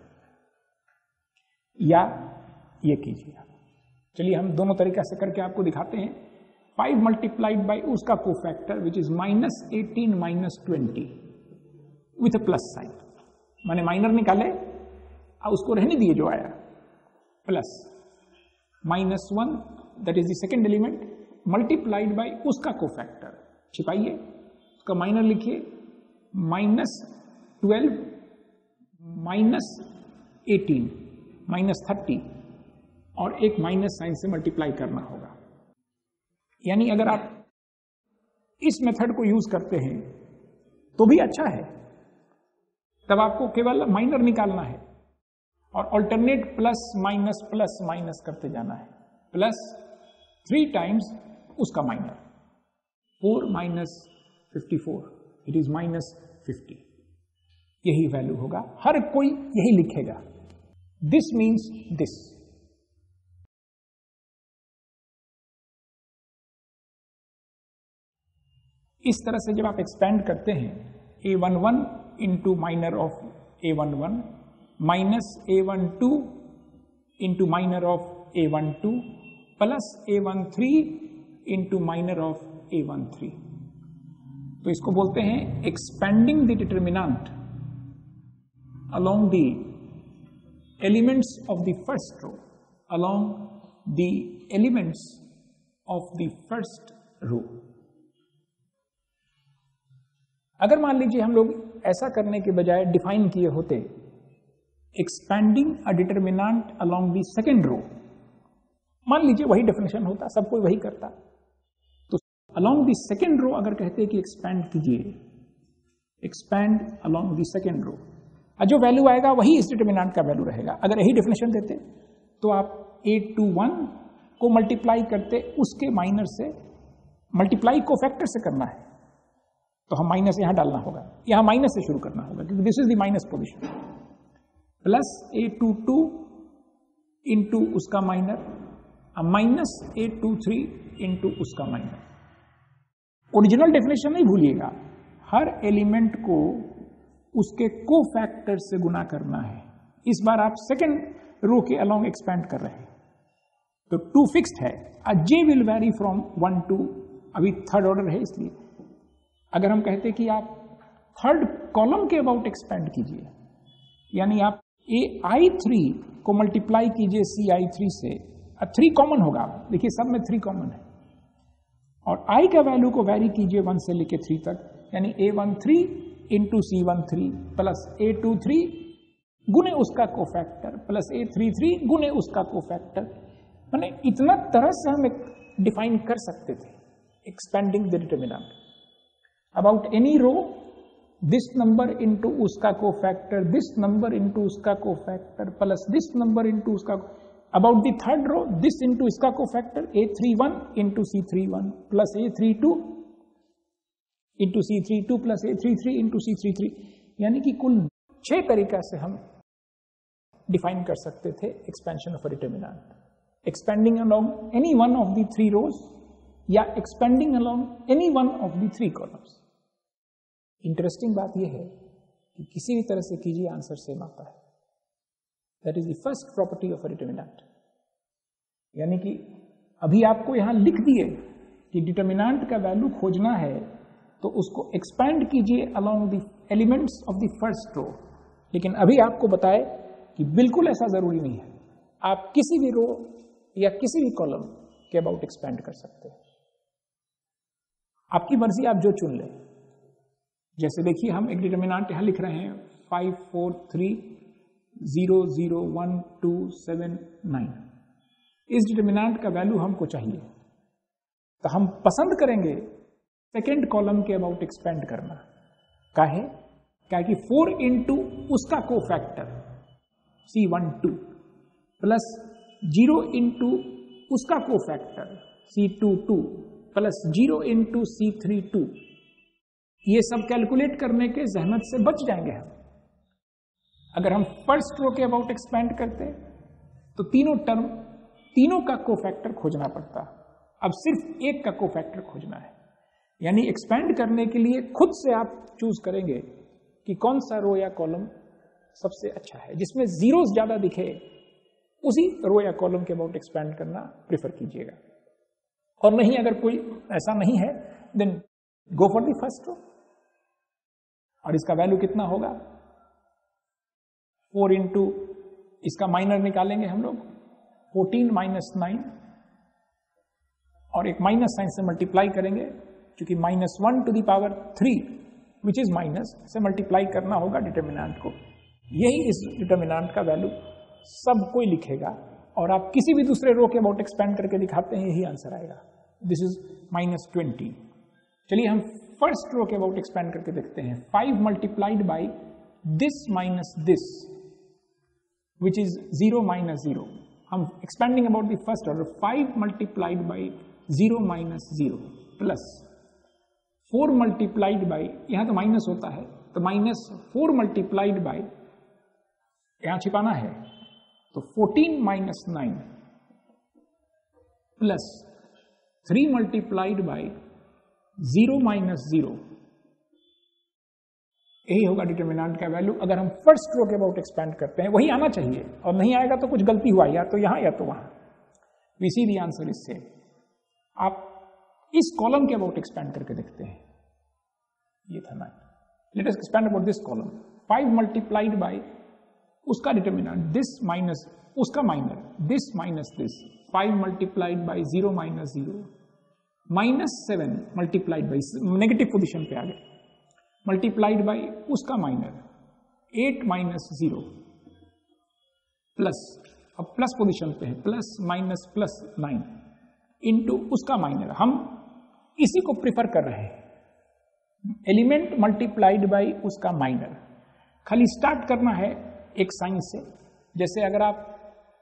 या ये कीजिए। चलिए हम दोनों तरीका से करके आपको दिखाते हैं। फाइव मल्टीप्लाइड बाई उसका cofactor which is minus eighteen minus twenty with a plus sign, मैंने माइनर निकाले और उसको रहने दिए जो आया, plus minus one that is the second element multiplied by उसका कोफैक्टर, छिपाइए उसका माइनर लिखिए, minus twelve minus eighteen minus thirty, और एक माइनस साइन से मल्टीप्लाई करना होगा। यानी अगर आप इस मेथड को यूज करते हैं तो भी अच्छा है, तब आपको केवल माइनर निकालना है और alternate plus minus plus minus करते जाना है, प्लस थ्री टाइम्स उसका minor, four minus fifty four it is minus fifty, यही वैल्यू होगा, हर कोई यही लिखेगा, दिस मीन्स दिस। इस तरह से जब आप एक्सपेंड करते हैं, ए one one into minor of A one one minus A one two into minor of A one two plus A one three into minor of A one three, तो इसको बोलते हैं expanding the determinant along the elements of the first row, along the elements of the first row। अगर मान लीजिए हम लोग ऐसा करने के बजाय डिफाइन किए होते expanding a determinant along the second row, मान लीजिए वही डेफिनेशन होता, सब कोई वही करता, तो अलोंग द सेकेंड रो अगर कहते कि एक्सपेंड कीजिए, expand along the second row, जो वैल्यू आएगा वही इस डिटर्मिनेंट का वैल्यू रहेगा। अगर यही डेफिनेशन देते तो आप एट टू वन को मल्टीप्लाई करते उसके माइनर से, मल्टीप्लाई कोफैक्टर से करना है तो हम माइनस यहां डालना होगा, यहां माइनस से शुरू करना होगा क्योंकि this is the minus position. Plus A two two into उसका माइनर माइनस ए टू थ्री इंटू उसका माइनर। ओरिजिनल डेफिनेशन नहीं भूलिएगा, हर एलिमेंट को उसके कोफैक्टर से गुना करना है। इस बार आप सेकेंड रो के अलोंग एक्सपेंड कर रहे हैं तो टू फिक्स्ड है, j will vary from one to, अभी थर्ड ऑर्डर है इसलिए। अगर हम कहते कि आप थर्ड कॉलम के अबाउट एक्सपेंड कीजिए, यानी आप ए आई थ्री को मल्टीप्लाई कीजिए सी आई थ्री से, थ्री कॉमन होगा, देखिए सब में थ्री कॉमन है, और आई का वैल्यू को वेरी कीजिए वन से लेके थ्री तक, यानी a one three into C one three plus A two three गुने उसका कोफैक्टर प्लस ए थ्री थ्री गुने उसका कोफैक्टर। मैंने इतना तरह से हम डिफाइन कर सकते थे expanding the determinant about any row, this number into उसका कोफैक्टर, दिस नंबर इंटू उसका cofactor plus this number into उसका, about the third row this into इसका cofactor a three one into c three one plus A three two into c three two plus A three three into c three three, यानी कि कुल छह तरीका से हम define कर सकते थे expansion of a determinant, expanding along any one of the three rows या expanding along any one of the three columns. Interesting बात यह है कि किसी भी तरह से कीजिए आंसर सेम आता है। That is the first property of a determinant, यानी कि अभी आपको यहां लिख दिए कि डिटरमिनेंट का वैल्यू खोजना है तो उसको एक्सपैंड कीजिए along the elements of the first row, लेकिन अभी आपको बताए कि बिल्कुल ऐसा जरूरी नहीं है, आप किसी भी रो या किसी भी कॉलम के अबाउट एक्सपैंड कर सकते हैं, आपकी मर्जी, आप जो चुन लें। जैसे देखिए हम एक डिटरमिनेंट यहां लिख रहे हैं five four three zero zero one two seven nine, इस डिटरमिनेंट का वैल्यू हमको चाहिए तो हम पसंद करेंगे सेकेंड कॉलम के अबाउट एक्सपेंड करना। काहे? क्या कि फोर इंटू उसका cofactor c one two plus zero into उसका cofactor c two two plus zero into c three two, ये सब कैलकुलेट करने के जहमत से बच जाएंगे हम। अगर हम फर्स्ट रो के अबाउट एक्सपेंड करते तो तीनों टर्म, तीनों का कोफैक्टर खोजना पड़ता, अब सिर्फ एक का कोफैक्टर खोजना है, यानी एक्सपेंड करने के लिए खुद से आप चूज करेंगे कि कौन सा रो या कॉलम सबसे अच्छा है, जिसमें जीरोस ज्यादा दिखे उसी रो या कॉलम के अबाउट एक्सपेंड करना प्रेफर कीजिएगा। और नहीं, अगर कोई ऐसा नहीं है then go for the first row, और इसका वैल्यू कितना होगा, फोर इंटू इसका माइनर निकालेंगे हम लोग, फोर्टीन माइनस नाइन, और एक माइनस साइन से मल्टीप्लाई करेंगे क्योंकि minus one to the power three which is minus से मल्टीप्लाई करना होगा डिटरमिनेंट को। यही इस डिटरमिनेंट का वैल्यू सब कोई लिखेगा, और आप किसी भी दूसरे रो के अबाउट एक्सपेंड करके दिखाते हैं यही आंसर आएगा, दिस इज माइनस ट्वेंटी। चलिए हम फर्स्ट रो के अबाउट एक्सपेंड करके देखते हैं, five multiplied by this minus this which is zero minus zero, हम expanding about the first order, five multiplied by zero minus zero plus four multiplied by, यहां तो minus होता है तो माइनस फोर मल्टीप्लाइड बाई, यहां छिपाना है तो fourteen minus nine plus three multiplied by zero minus zero, यही होगा डिटरमिनेंट का वैल्यू। अगर हम फर्स्ट रो के अबाउट एक्सपेंड करते हैं वही आना चाहिए, और नहीं आएगा तो कुछ गलती हुआ, या तो यहां या तो वहां। We see the answer is same. आप इस कॉलम के अबाउट एक्सपेंड करके देखते हैं, ये था nine, let us expand about this column, five multiplied by उसका डिटरमिनेंट दिस माइनस उसका minor, this minus this, five multiplied by zero minus zero, minus seven multiplied by, negative position पे आ गए, मल्टीप्लाइड बाई उसका minor, eight minus zero plus, अब plus position पे है, plus minus plus nine into उसका minor. हम इसी को प्रिफर कर रहे हैं, एलिमेंट मल्टीप्लाइड बाई उसका माइनर। खाली स्टार्ट करना है एक साइन से, जैसे अगर आप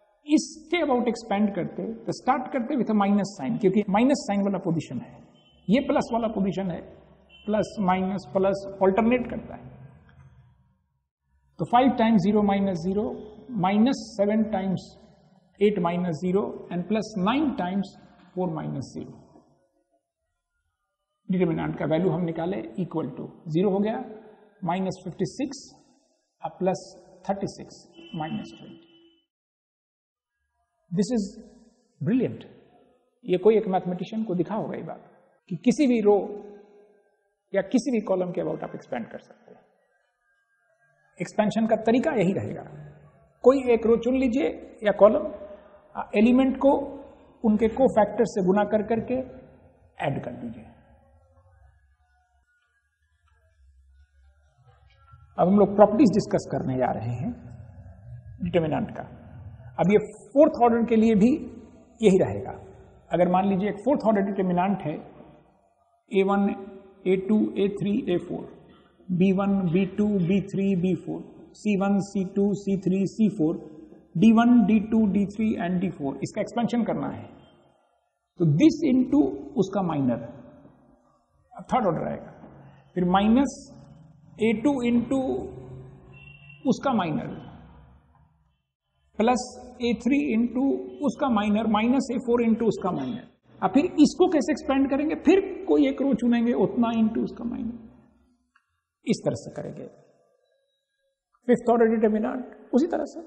इसके अबाउट एक्सपेंड करते तो स्टार्ट करते विथ अ माइनस साइन, क्योंकि माइनस साइन वाला पोजीशन है, ये प्लस वाला पोजीशन है, प्लस माइनस प्लस ऑल्टरनेट करता है। तो five times zero minus zero, minus seven times eight minus zero and plus nine times four minus zero. Determinant का वैल्यू हम निकाले इक्वल टू जीरो हो गया, माइनस फिफ्टी सिक्स अब plus thirty six minus twenty. This is brilliant. ये कोई एक mathematician को दिखा होगा ये बात कि किसी भी रो या किसी भी कॉलम के अबाउट आप एक्सपेंड कर सकते हैं। एक्सपेंशन का तरीका यही रहेगा, कोई एक रो चुन लीजिए या कॉलम, एलिमेंट को उनके को फैक्टर से गुना कर करके ऐड कर दीजिए। अब हम लोग प्रॉपर्टीज डिस्कस करने जा रहे हैं डिटर्मिनेंट का। अब ये फोर्थ ऑर्डर के लिए भी यही रहेगा। अगर मान लीजिए एक फोर्थ ऑर्डर डिटर्मिनेंट है a one, A two, A three, a four, b one, B two, B three, b four, c one, C two, C three, c four, d one, d two, d three and d four, इसका expansion करना है तो this into उसका minor, अब third order आएगा। फिर minus ए two into उसका minor plus ए three into उसका minor minus a four into उसका माइनर। अब फिर इसको कैसे एक्सपेंड करेंगे, फिर कोई एक रो चुनेंगे उतना इंटू उसका माइनर, इस तरह से करेंगे। फिफ्थ ऑर्डर डिटर्मिनेंट उसी तरह से।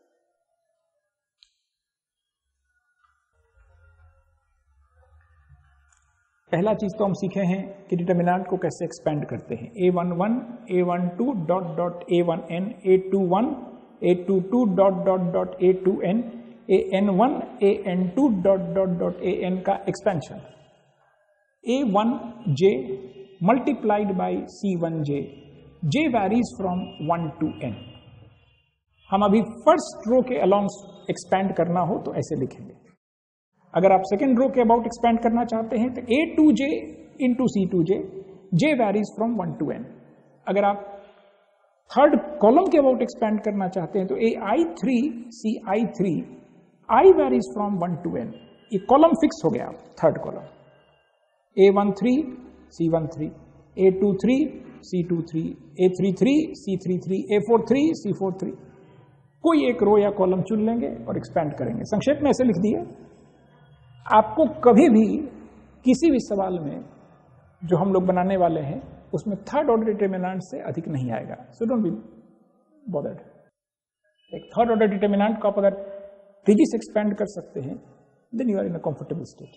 पहला चीज तो हम सीखे हैं कि डिटर्मिनेंट को कैसे एक्सपेंड करते हैं। ए one one, a one two dot dot a one n, a two one, A two two dot dot dot a two n, a n one, a n two dot dot dot a n का expansion. A one J multiplied by c one j, j varies from one to n. हम अभी first row के along expand करना हो तो ऐसे लिखेंगे। अगर आप सेकेंड रो के अबाउट एक्सपेंड करना चाहते हैं तो a two j into c two j, j varies from one to n. अगर आप थर्ड कॉलम के अबाउट एक्सपेंड करना चाहते हैं तो a i three c i three, i varies from one to n. ये कॉलम फिक्स हो गया third column. A one three C one three, a two three C two three, a three three c three three, a four three c four three. कोई एक रो या column चुन लेंगे और expand करेंगे। संक्षेप में ऐसे लिख दिए। आपको कभी भी किसी भी सवाल में जो हम लोग बनाने वाले हैं उसमें थर्ड ऑर्डर डिटर्मिनेंट से अधिक नहीं आएगा। So don't be bothered. एक थर्ड ऑर्डर डिटर्मिनेंट को आप अगर तेजी से एक्सपेंड कर सकते हैं then you are in a comfortable state.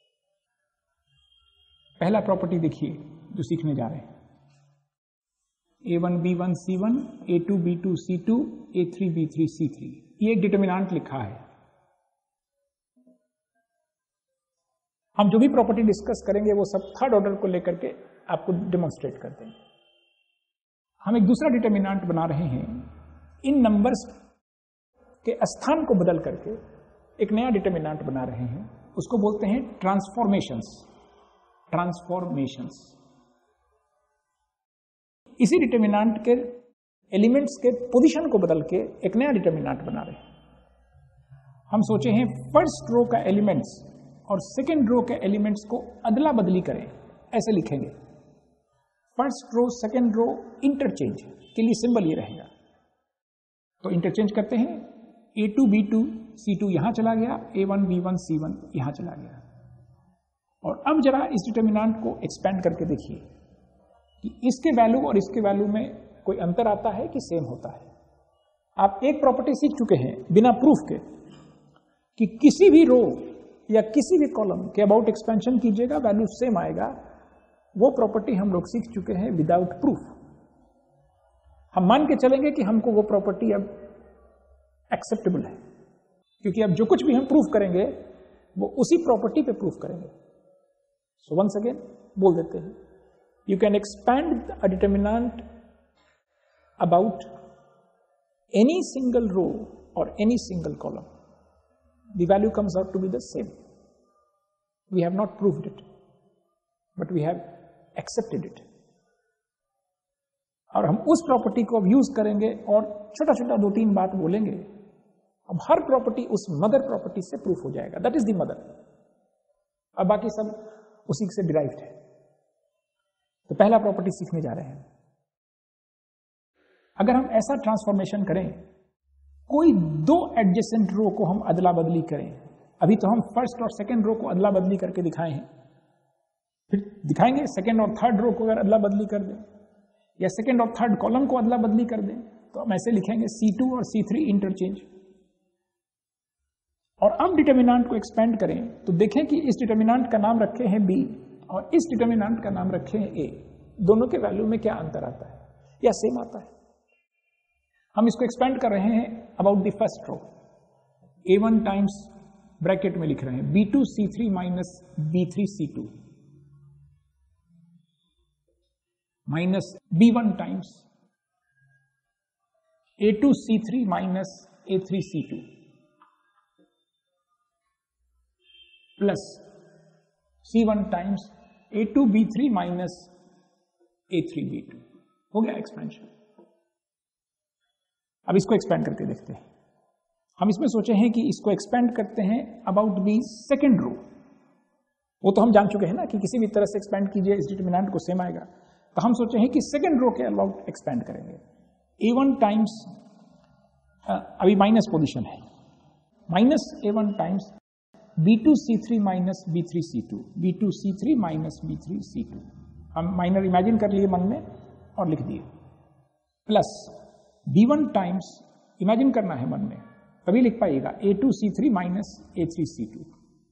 पहला प्रॉपर्टी देखिए जो सीखने जा रहे हैं। ए one b one c one, ए two B two c two, ए three b three c three. ये एक डिटर्मिनेंट लिखा है। हम जो भी प्रॉपर्टी डिस्कस करेंगे वो सब थर्ड ऑर्डर को लेकर के आपको डेमोन्स्ट्रेट करते हैं। हम एक दूसरा डिटर्मिनेंट बना रहे हैं। इन नंबर्स के स्थान को बदल करके एक नया डिटर्मिनेंट बना रहे हैं। उसको बोलते हैं ट्रांसफॉर्मेशंस। ट्रांसफॉर्मेशंस इसी डिटर्मिनेंट के एलिमेंट्स के पोजीशन को बदल के एक नया डिटर्मिनेंट बना रहे हैं। हम सोचे हैं फर्स्ट रो का एलिमेंट्स और सेकेंड रो के एलिमेंट्स को अदला बदली करें। ऐसे लिखेंगे first row second row interchange के लिए सिंबल ये रहेगा। तो इंटरचेंज करते हैं। A two B two c two यहां चला गया, a one b one c one यहां चला गया। और अब जरा इस डिटर्मिनेंट को एक्सपेंड करके देखिए कि इसके वैल्यू और इसके वैल्यू में कोई अंतर आता है कि सेम होता है। आप एक प्रॉपर्टी सीख चुके हैं बिना प्रूफ के कि किसी भी रो या किसी भी कॉलम के अबाउट एक्सपेंशन कीजिएगा वैल्यू सेम आएगा। वो प्रॉपर्टी हम लोग सीख चुके हैं विदाउट प्रूफ। हम मान के चलेंगे कि हमको वो प्रॉपर्टी अब एक्सेप्टेबल है, क्योंकि अब जो कुछ भी हम प्रूफ करेंगे वो उसी प्रॉपर्टी पे प्रूफ करेंगे। सो वंस अगेन बोल देते हैं, you can expand a determinant about any single row और any single column. The value comes out to be the same. We have not proved it, but we have accepted it. और हम उस property को अब use करेंगे और छोटा छोटा दो तीन बात बोलेंगे। अब हर प्रॉपर्टी उस मदर प्रॉपर्टी से प्रूफ हो जाएगा। That is the mother. अब बाकी सब उसी से डिराइव्ड है। तो पहला प्रॉपर्टी सीखने जा रहे हैं। अगर हम ऐसा ट्रांसफॉर्मेशन करें, कोई दो एडजेसेंट रो को हम अदला बदली करें, अभी तो हम फर्स्ट और सेकंड रो को अदला बदली करके दिखाए हैं, फिर दिखाएंगे सेकंड और थर्ड रो को अगर अदला बदली कर दें या सेकंड और थर्ड कॉलम को अदला बदली कर दें, तो हम ऐसे लिखेंगे सी टू और सी थ्री इंटरचेंज। और अब डिटर्मिनेंट को एक्सपेंड करें तो देखें कि इस डिटर्मिनेंट का नाम रखे हैं बी और इस डिटर्मिनेंट का नाम रखे हैं ए। दोनों के वैल्यू में क्या अंतर आता है या सेम आता है? हम इसको एक्सपेंड कर रहे हैं about the first row. A one times bracket में लिख रहे हैं b two C three minus B three C two minus B one times a two C three minus a three C two plus C one times a two B three minus a three B two. हो गया expansion. अब इसको expand करके देखते हैं। हम इसमें सोचे हैं कि इसको एक्सपेंड करते हैं अबाउट दी सेकेंड रो। वो तो हम जान चुके हैं ना कि किसी भी तरह से एक्सपेंड कीजिए इस डिटर्मिनेंट को सेम आएगा। तो हम सोचे हैं कि सेकेंड रो के अबाउट एक्सपेंड करेंगे। ए वन टाइम्स अभी माइनस पोजीशन है, माइनस ए वन टाइम्स बी टू सी थ्री माइनस बी थ्री सी टू, बी टू सी थ्री माइनस बी थ्री सी टू। हम माइनर इमेजिन कर लिए मन में और लिख दिए, plus b one times imagine करना है मन में, तभी लिख पाइएगा a two C three minus a three C two,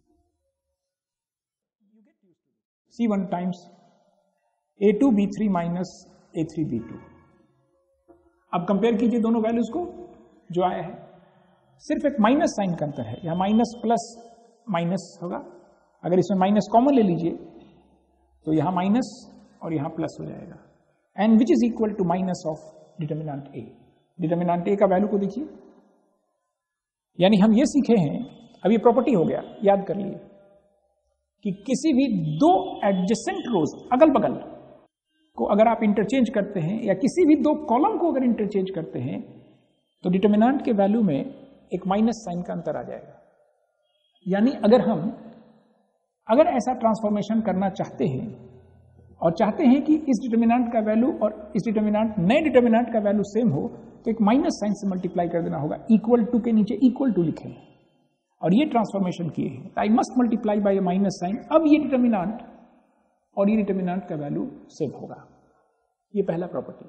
C one times a two B three minus a three B two. अब कंपेयर कीजिए दोनों वैल्यूज को जो आया है, सिर्फ एक माइनस साइन का अंतर है। यहां माइनस प्लस माइनस होगा, अगर इसमें माइनस कॉमन ले लीजिए तो यहां माइनस और यहां प्लस हो जाएगा, and which is equal to minus of determinant A. Determinant A का वैल्यू को देखिए, यानी हम ये सीखे हैं, अब ये प्रॉपर्टी हो गया, याद कर लिए कि किसी भी दो एडजेसेंट रोज अगल बगल को अगर आप इंटरचेंज करते हैं या किसी भी दो कॉलम को अगर इंटरचेंज करते हैं तो डिटर्मिनेंट के वैल्यू में एक माइनस साइन का अंतर आ जाएगा। यानी अगर हम अगर ऐसा ट्रांसफॉर्मेशन करना चाहते हैं और चाहते हैं कि इस डिटर्मिनेंट का वैल्यू और इस डिटर्मिनेंट नए डिटर्मिनेंट का वैल्यू सेम हो, तो एक माइनस साइन से मल्टीप्लाई कर देना होगा। इक्वल टू के नीचे इक्वल टू लिखें और ये ट्रांसफॉर्मेशन किए हैं, I must multiply by a minus sign. अब ये डिटर्मिनेंट और ये डिटर्मिनेंट का वैल्यू सेम होगा। ये पहला प्रॉपर्टी।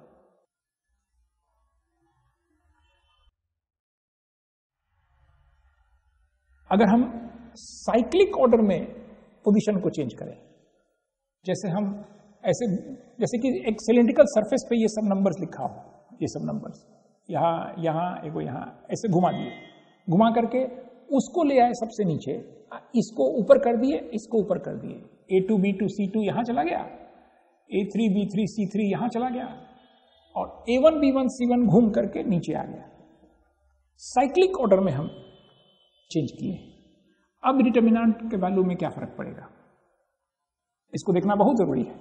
अगर हम साइक्लिक ऑर्डर में पोजीशन को चेंज करें, जैसे हम ऐसे जैसे कि एक सिलेंड्रिकल सरफेस पे ये सब नंबर्स लिखा हो, ये सब नंबर्स यहां यहां एगो यहां ऐसे घुमा दिए, घुमा करके उसको ले आए सबसे नीचे, इसको ऊपर कर दिए, इसको ऊपर कर दिए, a two B two c two यहां चला गया, a three b three c three यहां चला गया और ए one b one c one घूम करके नीचे आ गया। साइक्लिक ऑर्डर में हम चेंज किए। अब डिटर्मिनेंट के वैल्यू में क्या फर्क पड़ेगा, इसको देखना बहुत जरूरी है।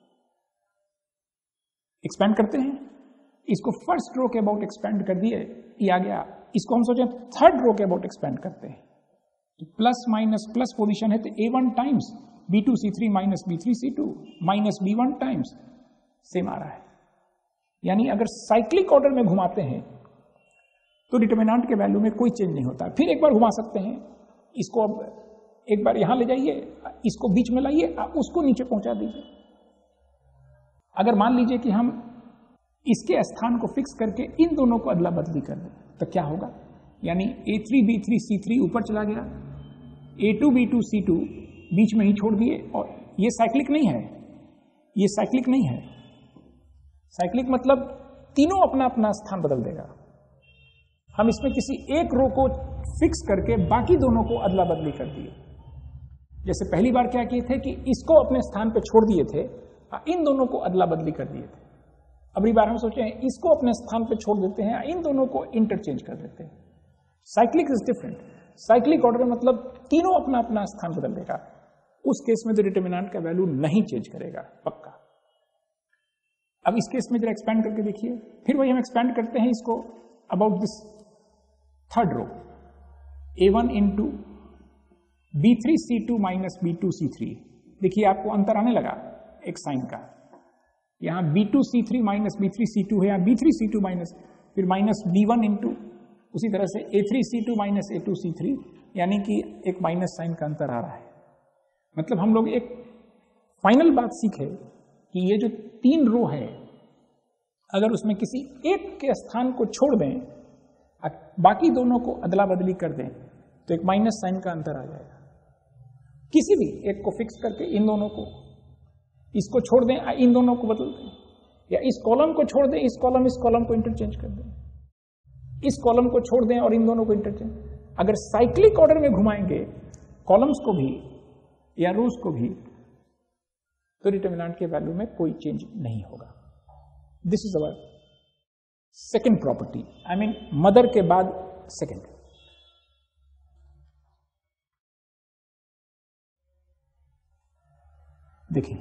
एक्सपेंड करते हैं, इसको फर्स्ट रो के अबाउट एक्सपेंड कर दिए, ये आ गया। इसको हम सोचें थर्ड रो के अबाउट एक्सपेंड करते हैं, तो प्लस माइनस प्लस पोजीशन है, तो a one times B two C three minus B three C two minus B one times same आ रहा है। यानी अगर साइक्लिक ऑर्डर में घुमाते हैं तो डिटर्मिनेंट के वैल्यू में कोई चेंज नहीं होता। फिर एक बार घुमा सकते हैं, इसको अब एक बार यहां ले जाइए, इसको बीच में लाइए, उसको नीचे पहुंचा दीजिए। अगर मान लीजिए कि हम इसके स्थान को फिक्स करके इन दोनों को अदला बदली कर दें तो क्या होगा, यानी a three b three c three ऊपर चला गया, a two B two c two बीच में ही छोड़ दिए, और ये साइक्लिक नहीं है, ये साइक्लिक नहीं है। साइक्लिक मतलब तीनों अपना अपना स्थान बदल देगा। हम इसमें किसी एक रो को फिक्स करके बाकी दोनों को अदला बदली कर दिए। जैसे पहली बार क्या किए थे कि इसको अपने स्थान पे छोड़ दिए थे, इन दोनों को अदला बदली कर दिए थे। अगली बार हम सोचे हैं इसको अपने स्थान पे छोड़ देते हैं, इन दोनों को इंटरचेंज कर देते हैं। Cyclic is different. Cyclic order मतलब तीनों अपना अपना स्थान बदल देगा। उस केस में तो डिटर्मिनेंट का वैल्यू नहीं चेंज करेगा पक्का। अब इस केस में जरा एक्सपेंड करके देखिए, फिर वही हम एक्सपेंड करते हैं इसको about this third row, A one into B three C two minus B two C three, देखिए आपको अंतर आने लगा एक साइन का, यहाँ बी टू सी थ्री माइनस बी थ्री सी टू है, यहाँ बी थ्री सी टू माइनस फिर माइनस बी वन इंटू उसी तरह से A three C two minus A two C three, यानी कि एक माइनस साइन का अंतर आ रहा है। मतलब हम लोग एक फाइनल बात सीखे कि ये जो तीन रो है, अगर उसमें किसी एक के स्थान को छोड़ दें, बाकी दोनों को अदला बदली कर दें, तो एक माइनस साइन का अंतर आ जाएगा। किसी भी एक को फिक्स करके इन दोनों को, इसको छोड़ दें, इन दोनों को बदल दें, या इस कॉलम को छोड़ दें, इस कॉलम इस कॉलम को इंटरचेंज कर दें, इस कॉलम को छोड़ दें और इन दोनों को इंटरचेंज। अगर साइक्लिक ऑर्डर में घुमाएंगे कॉलम्स को भी या रोज को भी, तो डिटर्मिनेंट के वैल्यू में कोई चेंज नहीं होगा। This is our second property, I mean mother के बाद सेकेंड। देखिए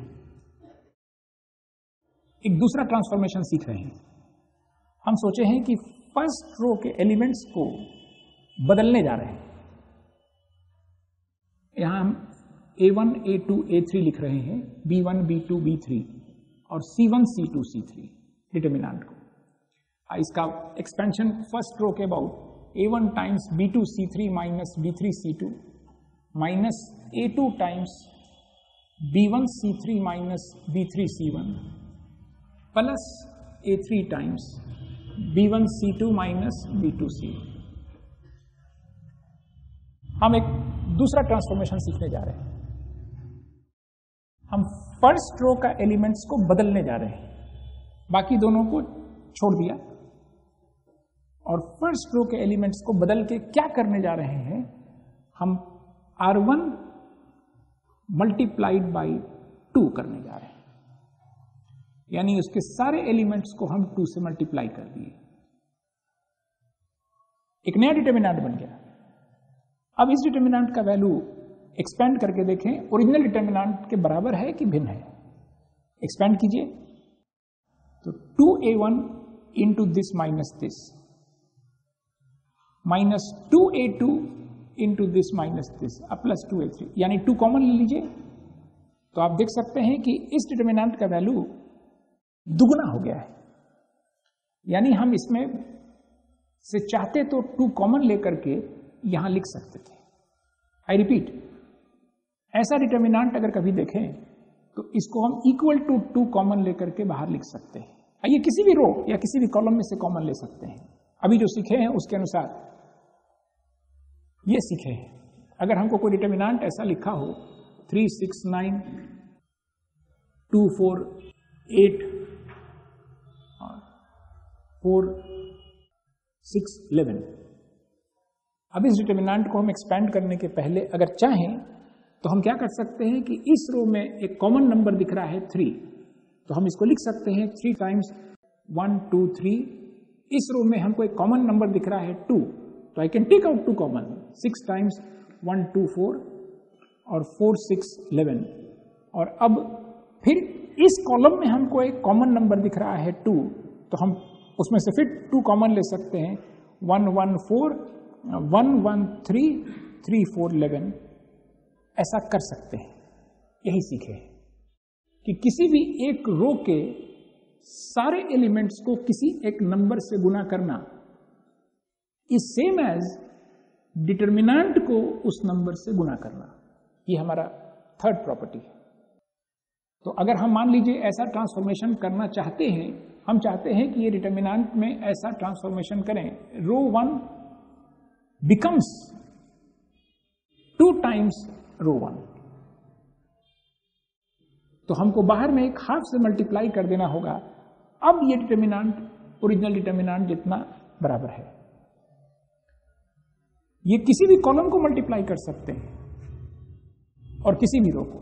एक दूसरा ट्रांसफॉर्मेशन सीख रहे हैं। हम सोचे हैं कि फर्स्ट रो के एलिमेंट्स को बदलने जा रहे हैं। यहां हम A one A two A three लिख रहे हैं, B one B two B three और सी वन सी टू सी थ्री डिटर्मिनेंट को। इसका एक्सपेंशन फर्स्ट रो के about A one times B two C three minus B three C two minus A two times B one C three minus B three C one plus A three times B one C two minus B two C one. हम एक दूसरा transformation सीखने जा रहे हैं। हम first row का elements को बदलने जा रहे हैं, बाकी दोनों को छोड़ दिया, और फर्स्ट रो के एलिमेंट्स को बदल के क्या करने जा रहे हैं, हम R one multiplied by two करने जा रहे हैं। यानी उसके सारे एलिमेंट्स को हम टू से मल्टीप्लाई कर दिए, एक नया डिटर्मिनेंट बन गया। अब इस डिटर्मिनेंट का वैल्यू एक्सपेंड करके देखें, ओरिजिनल डिटर्मिनेंट के बराबर है कि भिन्न है। एक्सपेंड कीजिए तो two A one into this minus this minus two A two into this minus this अब प्लस टू ए थ्री, यानी टू कॉमन ले लीजिए तो आप देख सकते हैं कि इस डिटर्मिनेंट का वैल्यू दुगना हो गया है। यानी हम इसमें से चाहते तो टू कॉमन लेकर के यहां लिख सकते थे। आई रिपीट, ऐसा डिटर्मिनेंट अगर कभी देखें तो इसको हम इक्वल टू टू कॉमन लेकर के बाहर लिख सकते हैं। आइए किसी भी रो या किसी भी कॉलम में से कॉमन ले सकते हैं। अभी जो सीखे हैं उसके अनुसार ये सीखे हैं। अगर हमको कोई डिटर्मिनेंट ऐसा लिखा हो three six nine two four eight और फोर सिक्स इलेवन, अब इस डिटर्मिनेंट को हम एक्सपेंड करने के पहले अगर चाहें तो हम क्या कर सकते हैं कि इस रो में एक कॉमन नंबर दिख रहा है थ्री, तो हम इसको लिख सकते हैं three times one two three. इस रो में हमको एक कॉमन नंबर दिख रहा है टू, तो I can take out two common, six times one two four और फोर सिक्स इलेवन। और अब फिर इस कॉलम में हमको एक कॉमन नंबर दिख रहा है टू, तो हम उसमें से फिर टू कॉमन ले सकते हैं, one one four one one three three four eleven. ऐसा कर सकते हैं। यही सीखे कि किसी भी एक रो के सारे एलिमेंट्स को किसी एक नंबर से गुना करना इज सेम एज डिटर्मिनेंट को उस नंबर से गुना करना। ये हमारा थर्ड प्रॉपर्टी है। तो अगर हम मान लीजिए ऐसा ट्रांसफॉर्मेशन करना चाहते हैं, हम चाहते हैं कि ये डिटर्मिनेंट में ऐसा ट्रांसफॉर्मेशन करें, row one becomes two times row one, तो हमको बाहर में एक हाफ से मल्टीप्लाई कर देना होगा। अब ये डिटर्मिनेंट ओरिजिनल डिटर्मिनेंट जितना बराबर है। ये किसी भी कॉलम को मल्टीप्लाई कर सकते हैं और किसी भी रो को,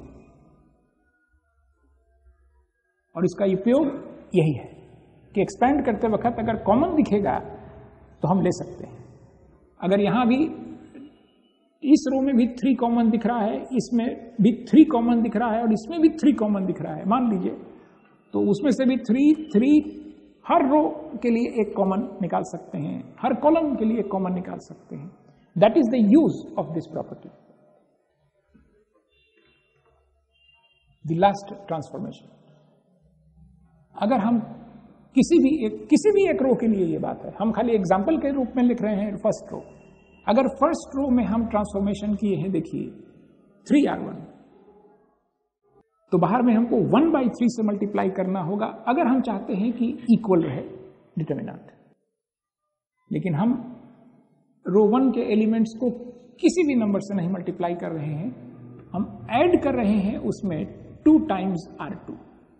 और इसका उपयोग यही है कि एक्सपेंड करते वक्त अगर कॉमन दिखेगा तो हम ले सकते हैं। अगर यहां भी इस रो में भी थ्री कॉमन दिख रहा है, इसमें भी थ्री कॉमन दिख रहा है और इसमें भी थ्री कॉमन दिख रहा है मान लीजिए, तो उसमें से भी थ्री थ्री हर रो के लिए एक कॉमन निकाल सकते हैं, हर कॉलम के लिए एक कॉमन निकाल सकते हैं। That is the use of this property. The last transformation. अगर हम किसी भी एक किसी भी एक रो के लिए ये बात है, हम खाली एग्जाम्पल के रूप में लिख रहे हैं फर्स्ट रो। अगर फर्स्ट रो में हम ट्रांसफॉर्मेशन किए हैं, देखिए थ्री आर वन, तो बाहर में हमको वन बाई थ्री से मल्टीप्लाई करना होगा अगर हम चाहते हैं कि इक्वल रहे डिटर्मिनेंट। लेकिन हम रो वन के एलिमेंट्स को किसी भी नंबर से नहीं मल्टीप्लाई कर रहे हैं, हम ऐड कर रहे हैं उसमें टू टाइम्स आर टू।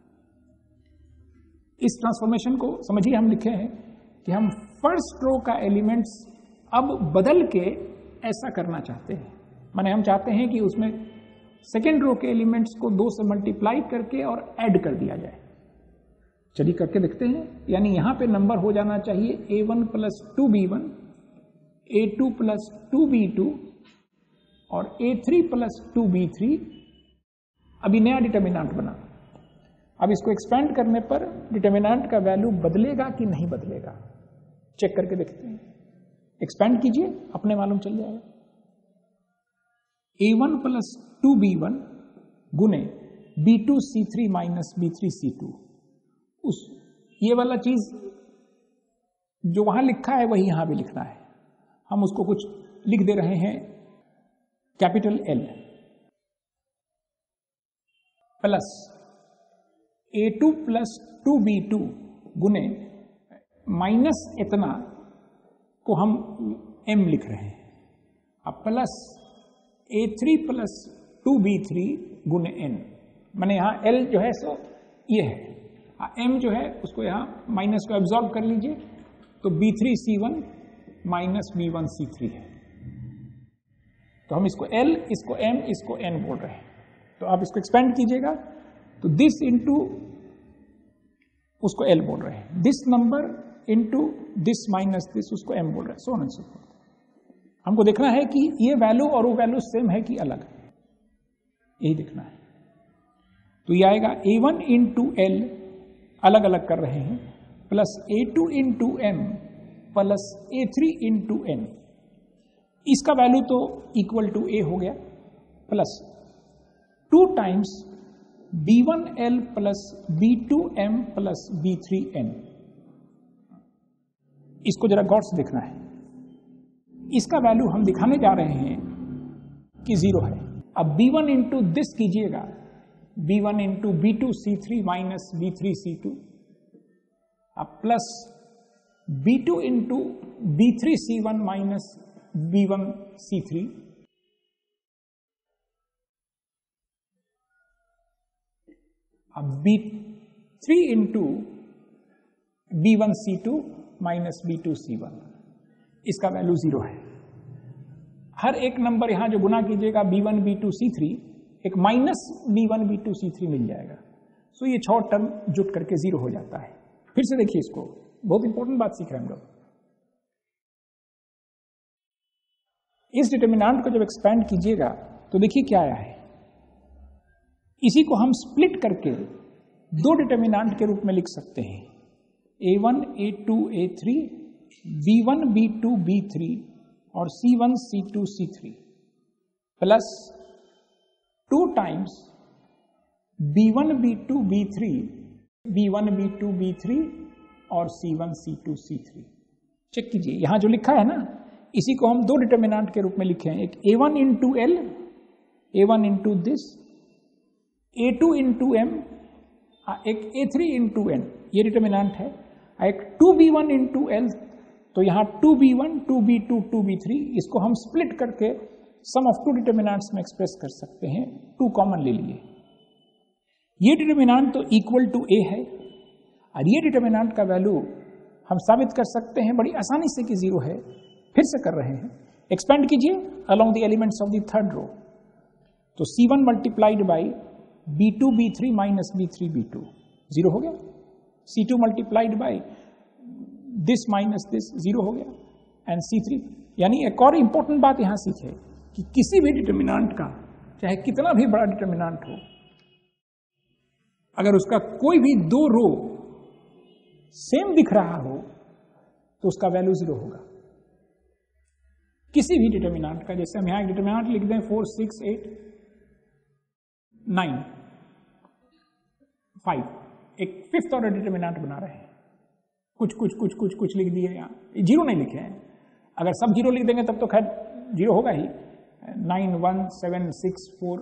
इस ट्रांसफॉर्मेशन को समझिए, हम लिखे हैं कि हम फर्स्ट रो का एलिमेंट्स अब बदल के ऐसा करना चाहते हैं। माने हम चाहते हैं कि उसमें सेकेंड रो के एलिमेंट्स को दो से मल्टीप्लाई करके और ऐड कर दिया जाए। चलिए करके देखते हैं। यानी यहां पे नंबर हो जाना चाहिए A one plus two B one, A two plus two B two और ए three plus two B three. अभी नया डिटर्मिनेंट बना। अब इसको एक्सपेंड करने पर डिटर्मिनेंट का वैल्यू बदलेगा कि नहीं बदलेगा, चेक करके देखते हैं। एक्सपेंड कीजिए, अपने मालूम चल जाएगा। A one plus two B one गुने बी टू सी थ्री माइनस बी थ्री सी टू। उस ये वाला चीज जो वहां लिखा है वही यहां भी लिखना है। हम उसको कुछ लिख दे रहे हैं, कैपिटल एल प्लस ए two plus two B two गुने माइनस इतना को हम एम लिख रहे हैं। अब प्लस ए three plus two B three गुने एन, माने यहां एल जो है सो ये है, एम जो है उसको यहां माइनस को एब्जॉर्ब कर लीजिए, तो बी थ्री सी one minus B one C three है। तो हम इसको एल, इसको एम, इसको एन बोल रहे हैं। तो आप इसको एक्सपेंड कीजिएगा, तो दिस इंटू उसको एल बोल रहे हैं, this number into this minus this उसको एम बोल रहे हैं, so on and so forth. हमको देखना है कि ये वैल्यू और वो वैल्यू सेम है कि अलग है, यही देखना है। तो ये आएगा ए वन इंटू एल, अलग अलग कर रहे हैं, प्लस ए टू इंटू एम प्लस ए थ्री इंटू एन। इसका वैल्यू तो इक्वल टू ए हो गया, plus two times B one L plus B two M plus B three N. इसको जरा गौर से देखना है। इसका वैल्यू हम दिखाने जा रहे हैं कि जीरो है। अब बी वन इंटू दिस कीजिएगा, B one into B two सी थ्री माइनस बी थ्री सी टू, अब plus B two into B three सी one minus B one C three, अब B three into B one सी two minus B two सी one. इसका value zero है। हर एक number यहां जो गुना कीजिएगा बी वन बी टू सी थ्री, एक minus B one B two सी थ्री मिल जाएगा। सो ये छह टर्म जुट करके जीरो हो जाता है। फिर से देखिए इसको, बहुत इंपॉर्टेंट बात सीख रहे हैं हम लोग। इस डिटर्मिनेंट को जब एक्सपेंड कीजिएगा तो देखिए क्या आया है। इसी को हम स्प्लिट करके दो डिटर्मिनेंट के रूप में लिख सकते हैं, ए वन ए टू ए three, B one B two B three और सी वन सी टू सी three, plus two times B one B two B three, B one B two B three और सी वन सी two सी three. Check कीजिए, यहां जो लिखा है ना, इसी को हम दो डिटर्मिनेंट के रूप में लिखे हैं, एक A one into L, A one into this, A two into M, एक ए थ्री इंटू एन, ये डिटर्मिनेंट है, एक two B one into L, तो यहां two B one, two B two, two B three, इसको हम split करके sum of two determinants में एक्सप्रेस कर सकते हैं। टू कॉमन ले लिए, ये डिटर्मिनेंट तो इक्वल टू ए है, और ये डिटर्मिनेंट का वैल्यू हम साबित कर सकते हैं बड़ी आसानी से कि जीरो है। फिर से कर रहे हैं, एक्सपेंड कीजिए along the elements of the third row, तो C one multiplied by B two B three minus B three B two, zero हो गया। C two multiplied by this minus this, zero हो गया, एंड सी थ्री। यानी एक और important बात यहां सीखे कि किसी भी डिटर्मिनेंट का, चाहे कितना भी बड़ा डिटर्मिनेंट हो, अगर उसका कोई भी दो रो सेम दिख रहा हो तो उसका वैल्यू जीरो होगा। किसी भी डिटर्मिनेंट का, जैसे हम यहां एक डिटर्मिनेंट लिख दें four six eight nine, five, एक फिफ्थ ऑर्डर डिटर्मिनेंट बना रहे हैं, कुछ कुछ कुछ कुछ कुछ लिख दिए, यहाँ जीरो नहीं लिखे हैं, अगर सब जीरो लिख देंगे तब तो खैर जीरो होगा ही। Nine one seven six four,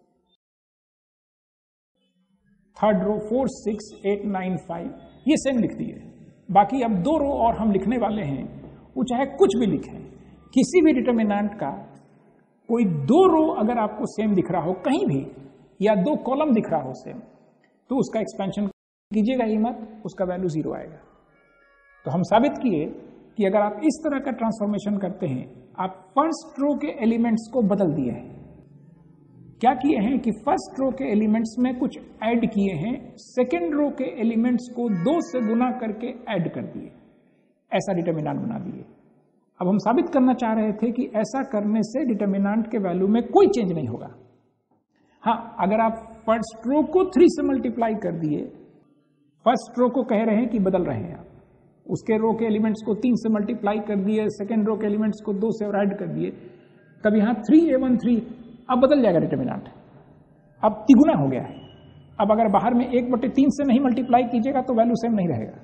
third row four six eight nine five, ये सेम लिख दिए। बाकी अब दो रो और हम लिखने वाले हैं, वो चाहे कुछ भी लिखें, किसी भी डिटर्मिनेंट का कोई दो रो अगर आपको सेम दिख रहा हो कहीं भी, या दो कॉलम दिख रहा हो सेम, तो उसका एक्सपेंशन कीजिएगा ही मत, उसका वैल्यू जीरो आएगा। तो हम साबित किए कि अगर आप इस तरह का ट्रांसफॉर्मेशन करते हैं, आप फर्स्ट रो के एलिमेंट्स को बदल दिए हैं। क्या किए हैं कि फर्स्ट रो के एलिमेंट्स में कुछ ऐड किए हैं, सेकेंड रो के एलिमेंट्स को दो से गुना करके ऐड कर दिए, ऐसा डिटर्मिनेंट बना दिए। अब हम साबित करना चाह रहे थे कि ऐसा करने से डिटर्मिनेंट के वैल्यू में कोई चेंज नहीं होगा। हाँ, अगर आप फर्स्ट रो को थ्री से मल्टीप्लाई कर दिए, फर्स्ट रो को कह रहे हैं कि बदल रहे हैं आप, उसके रो के एलिमेंट्स को तीन से मल्टीप्लाई कर दिए, सेकेंड रो के एलिमेंट्स को दो से ऐड कर दिए, तब यहां थ्री ए वन थ्री, अब बदल जाएगा डिटर्मिनेंट, अब तिगुना हो गया है। अब अगर बाहर में एक बटे तीन से नहीं मल्टीप्लाई कीजिएगा तो वैल्यू सेम नहीं रहेगा।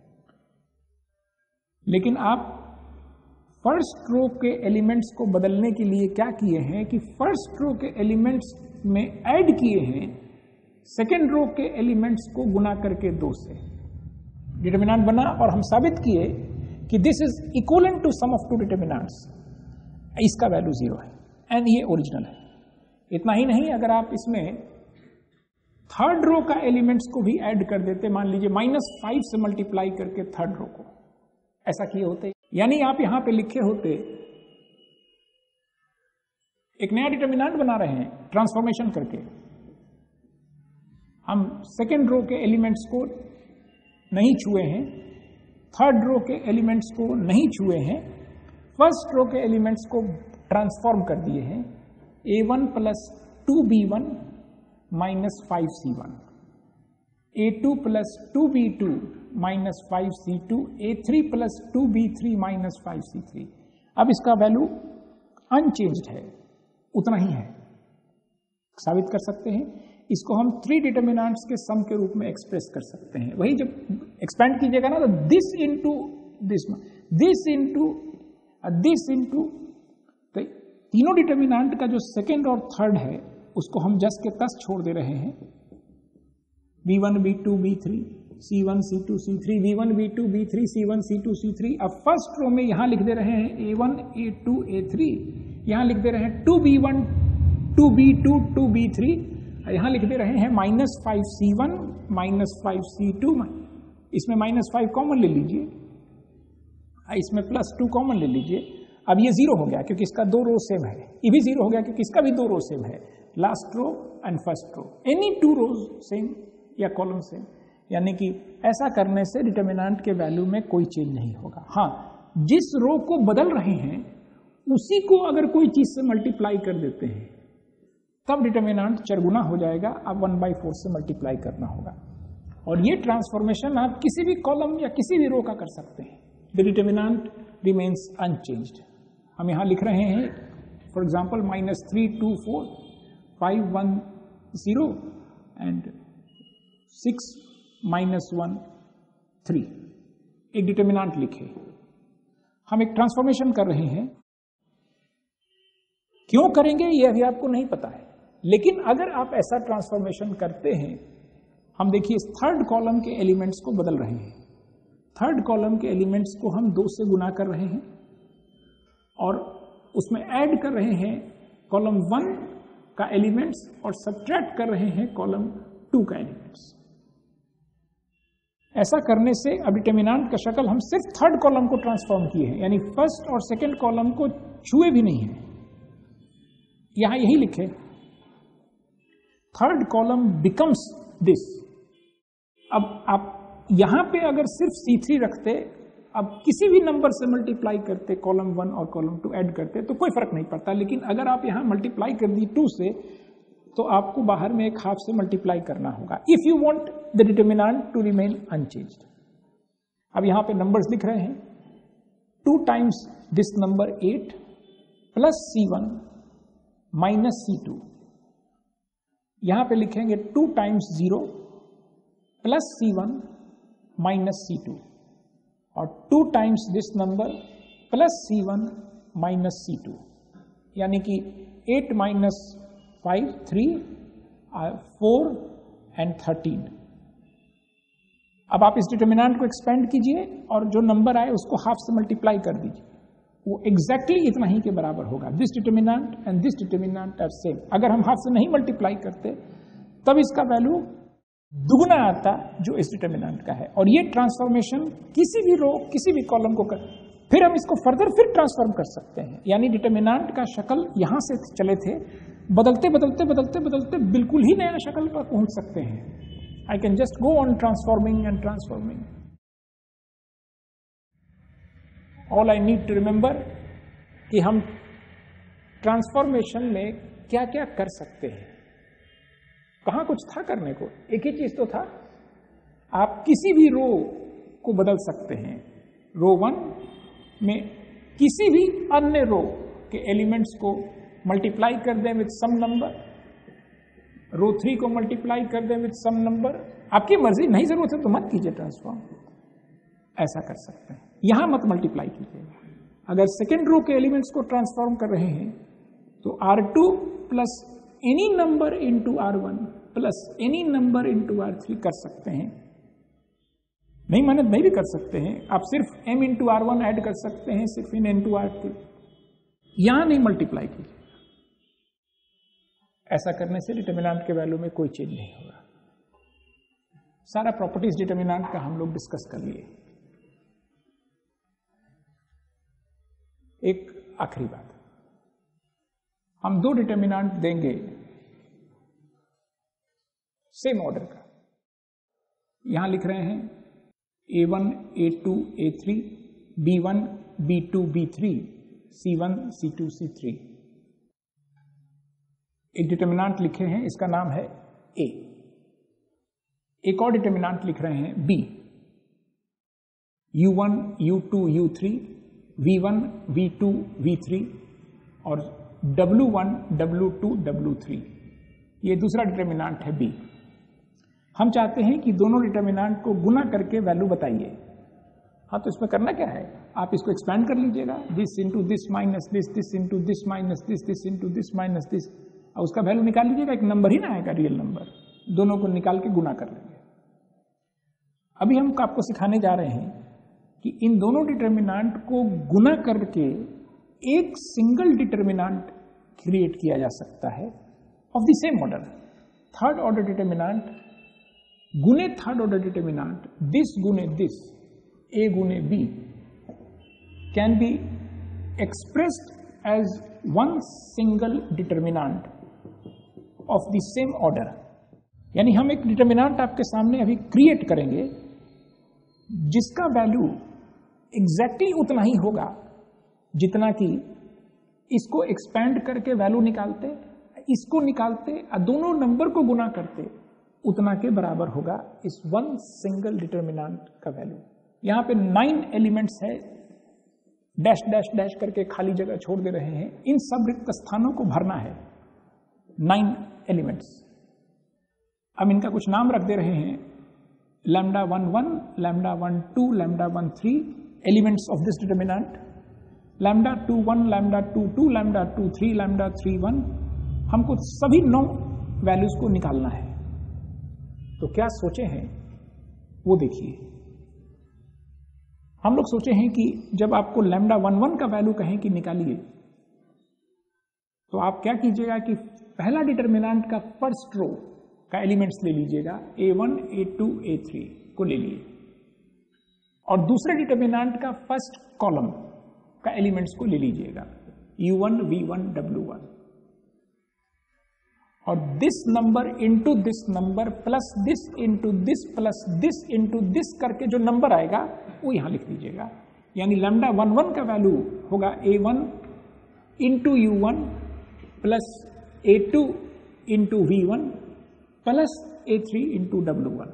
लेकिन आप फर्स्ट रो के एलिमेंट्स को बदलने के लिए क्या किए हैं कि फर्स्ट रो के एलिमेंट्स में ऐड किए हैं सेकेंड रो के एलिमेंट्स को गुना करके दो से, डिटर्मिनेंट बना, और हम साबित किए कि this is equivalent to sum of two determinants, इसका वैल्यू जीरो है एंड ये ओरिजिनल है। इतना ही नहीं, अगर आप इसमें थर्ड रो का एलिमेंट्स को भी ऐड कर देते, मान लीजिए माइनस फाइव से मल्टीप्लाई करके थर्ड रो को, ऐसा किए होते, यानी आप यहां पे लिखे होते, एक नया डिटर्मिनेंट बना रहे हैं ट्रांसफॉर्मेशन करके, हम सेकेंड रो के एलिमेंट्स को नहीं छुए हैं, थर्ड रो के एलिमेंट्स को नहीं छुए हैं, फर्स्ट रो के एलिमेंट्स को ट्रांसफॉर्म कर दिए हैं, ए one plus two B one minus five C one, ए two plus two B two minus five C two, ए three plus two B three minus five C three. अब इसका value unchanged है, उतना ही है, साबित कर सकते हैं। इसको हम थ्री डिटर्मिनेंट्स के सम के रूप में एक्सप्रेस कर सकते हैं। वही जब एक्सपेंड कीजिएगा ना, तो this into this, this into this into, तो तीनों डिटर्मिनेंट का जो सेकेंड और थर्ड है उसको हम जस के तस छोड़ दे रहे हैं, B one B two B three सी वन सी टू सी three, B one B two B three सी वन सी टू सी थ्री। अब फर्स्ट रो में यहां लिख दे रहे हैं ए वन ए टू ए थ्री, यहां लिख दे रहे हैं two B one two B two two B three, यहां लिख दे रहे हैं minus five C one minus five C to, इसमें माइनस फाइव कॉमन ले लीजिए, इसमें प्लस टू कॉमन ले लीजिए। अब ये जीरो हो गया क्योंकि इसका दो रो सेम है, ये भी जीरो हो गया क्योंकि इसका भी दो रो सेम है, last row and first row, any two rows same या कॉलम सेम, यानी कि ऐसा करने से डिटर्मिनेंट के वैल्यू में कोई चेंज नहीं होगा। हाँ, जिस रो को बदल रहे हैं उसी को अगर कोई चीज से मल्टीप्लाई कर देते हैं तब डिटर्मिनेंट चरगुना हो जाएगा, अब वन बाई फोर से मल्टीप्लाई करना होगा। और ये ट्रांसफॉर्मेशन आप किसी भी कॉलम या किसी भी रो का कर सकते हैं, द डिटर्मिनेंट रिमेन्स अनचेंज्ड। हम यहां लिख रहे हैं for example minus three two four five one zero and six minus one three, एक डिटर्मिनेंट लिखे। हम एक ट्रांसफॉर्मेशन कर रहे हैं, क्यों करेंगे ये अभी आपको नहीं पता है, लेकिन अगर आप ऐसा ट्रांसफॉर्मेशन करते हैं, हम देखिए इस थर्ड कॉलम के एलिमेंट्स को बदल रहे हैं, थर्ड कॉलम के एलिमेंट्स को हम दो से गुना कर रहे हैं और उसमें ऐड कर रहे हैं कॉलम वन का एलिमेंट्स और सब्ट्रैक्ट कर रहे हैं कॉलम टू का एलिमेंट्स। ऐसा करने से अब डिटर्मिनेंट का शक्ल हम सिर्फ थर्ड कॉलम को ट्रांसफॉर्म किए हैं, यानी फर्स्ट और सेकंड कॉलम को छुए भी नहीं है। यहां यही लिखे थर्ड कॉलम बिकम्स दिस। अब आप यहां पे अगर सिर्फ सी थ्री रखते, अब किसी भी नंबर से मल्टीप्लाई करते, कॉलम वन और कॉलम टू ऐड करते तो कोई फर्क नहीं पड़ता, लेकिन अगर आप यहां मल्टीप्लाई कर दी टू से तो आपको बाहर में एक हाफ से मल्टीप्लाई करना होगा if you want the determinant to remain unchanged. अब यहां पे नंबर्स लिख रहे हैं, two times this number eight plus C one minus C two, यहां पे लिखेंगे टू टाइम्स जीरो प्लस सी वन माइनस सी टू, और two times this number plus C one minus C two, यानी कि eight minus five three, four and thirteen. अब आप इस determinant को एक्सपेंड कीजिए और जो नंबर आए उसको हाफ से मल्टीप्लाई कर दीजिए, वो एग्जैक्टली exactly इतना ही के बराबर होगा। This determinant and this determinant are same. अगर हम हाफ से नहीं मल्टीप्लाई करते तब इसका वैल्यू दुगना आता जो इस डिटर्मिनेंट का है। और ये ट्रांसफॉर्मेशन किसी भी रो किसी भी कॉलम को कर, फिर हम इसको फर्दर फिर ट्रांसफॉर्म कर सकते हैं। यानी डिटर्मिनेंट का शक्ल यहां से चले थे, बदलते बदलते बदलते बदलते बिल्कुल ही नया शक्ल पर पहुंच सकते हैं। I can just go on transforming and transforming. All I need to remember कि हम ट्रांसफॉर्मेशन में क्या क्या कर सकते हैं। कहां कुछ था करने को, एक ही चीज तो था, आप किसी भी रो को बदल सकते हैं। रो वन में किसी भी अन्य रो के एलिमेंट्स को मल्टीप्लाई कर दें with some number, row three को मल्टीप्लाई कर दें विद सम नंबर, आपकी मर्जी, नहीं जरूरत है तो मत कीजिए ट्रांसफॉर्म, ऐसा कर सकते हैं। यहां मत मल्टीप्लाई कीजिएगा। अगर सेकेंड रो के एलिमेंट्स को ट्रांसफॉर्म कर रहे हैं तो R two plus any number into R one plus any number into R three कर सकते हैं। नहीं माने नहीं भी कर सकते हैं, आप सिर्फ m into R one add कर सकते हैं, सिर्फ इन इंटू आर टू, यहां नहीं मल्टीप्लाई कीजिए। ऐसा करने से डिटर्मिनेंट के वैल्यू में कोई चेंज नहीं होगा। सारा प्रॉपर्टीज डिटर्मिनेंट का हम लोग डिस्कस कर लिए। एक आखिरी बात, हम दो डिटर्मिनेंट देंगे सेम ऑर्डर का, यहां लिख रहे हैं ए वन, ए टू, ए three, B one, B two, B three, सी वन, सी टू, सी थ्री। एक डिटर्मिनेंट लिखे हैं, इसका नाम है ए। एक और डिटर्मिनेंट लिख रहे हैं B, U one, U two, U three, V one, V two, V three और W one, W two, W three. ये दूसरा डिटर्मिनेंट है बी। हम चाहते हैं कि दोनों डिटर्मिनेंट को गुना करके वैल्यू बताइए। हाँ, तो इसमें करना क्या है, आप इसको एक्सपैंड कर लीजिएगा, this into this minus this, this into this minus this, this into this minus this, और उसका वैल्यू निकाल लीजिएगा। एक नंबर ही ना आएगा, रियल नंबर, दोनों को निकाल के गुना कर लेंगे। अभी हम आपको सिखाने जा रहे हैं कि इन दोनों डिटर्मिनेंट को गुना करके एक सिंगल डिटर्मिनेंट क्रिएट किया जा सकता है of the same order. Third order determinant गुने थर्ड ऑर्डर डिटर्मिनेंट, दिस गुने दिस, ए गुने B, can be expressed as one single determinant of the same order. यानी हम एक डिटर्मिनेंट आपके सामने अभी क्रिएट करेंगे जिसका वैल्यू एग्जैक्टली उतना ही होगा जितना कि इसको एक्सपैंड करके वैल्यू निकालते, इसको निकालते और दोनों नंबर को गुना करते, उतना के बराबर होगा इस वन सिंगल डिटर्मिनेंट का वैल्यू। यहां पे नाइन एलिमेंट्स है, डैश डैश डैश करके खाली जगह छोड़ दे रहे हैं, इन सब रिक्त स्थानों को भरना है। नाइन एलिमेंट्स, अब इनका कुछ नाम रख दे रहे हैं, lambda one one, lambda one two, lambda one three, elements of this determinant, lambda two one, lambda two two, lambda two three, lambda three one. हमको सभी नौ वैल्यूज को निकालना है। तो क्या सोचे हैं वो देखिए। हम लोग सोचे हैं कि जब आपको लैम्डा वन वन का वैल्यू कहें कि निकालिए, तो आप क्या कीजिएगा कि पहला डिटर्मिनेंट का फर्स्ट रो का एलिमेंट्स ले लीजिएगा, A one, A two, A three को ले लिए, और दूसरे डिटर्मिनेंट का फर्स्ट कॉलम का एलिमेंट्स को ले लीजिएगा, U one, V one, W one, और this number into this number plus this into this plus this into this करके जो नंबर आएगा वो यहां लिख दीजिएगा। यानी लैम्डा वन वन का वैल्यू होगा A one into U one plus A two into V one plus A three into W one.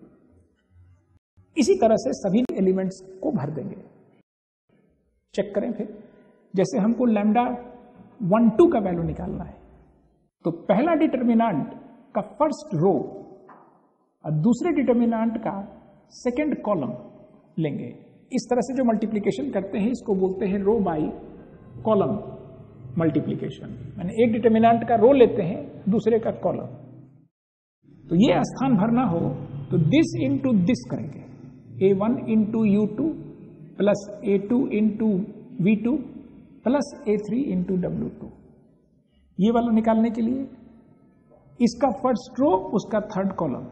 इसी तरह से सभी एलिमेंट्स को भर देंगे। चेक करें फिर, जैसे हमको लैम्डा वन टू का वैल्यू निकालना है, तो पहला डिटर्मिनेंट का फर्स्ट रो और दूसरे डिटर्मिनेंट का सेकेंड कॉलम लेंगे। इस तरह से जो मल्टीप्लीकेशन करते हैं इसको बोलते हैं रो बाई कॉलम मल्टीप्लीकेशन। मैंने एक डिटर्मिनेंट का रो लेते हैं, दूसरे का कॉलम। तो ये स्थान भरना हो तो दिस इंटू दिस करेंगे, ए one into U two plus ए two into V two plus ए थ्री इंटू डब्ल्यू टू। ये वाला निकालने के लिए इसका फर्स्ट रो उसका थर्ड कॉलम,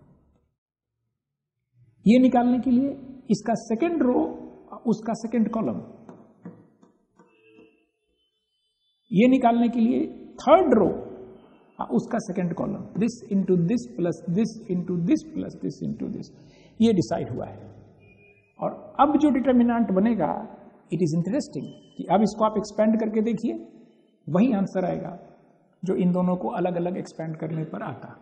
ये निकालने के लिए इसका सेकेंड रो उसका सेकेंड कॉलम, ये निकालने के लिए थर्ड रो उसका second column, this into this plus this into this plus this into this. ये डिसाइड हुआ है। और अब जो डिटर्मिनेंट बनेगा, इट इज इंटरेस्टिंग कि अब इसको आप एक्सपेंड करके देखिए, वही आंसर आएगा जो इन दोनों को अलग अलग एक्सपेंड करने पर आता।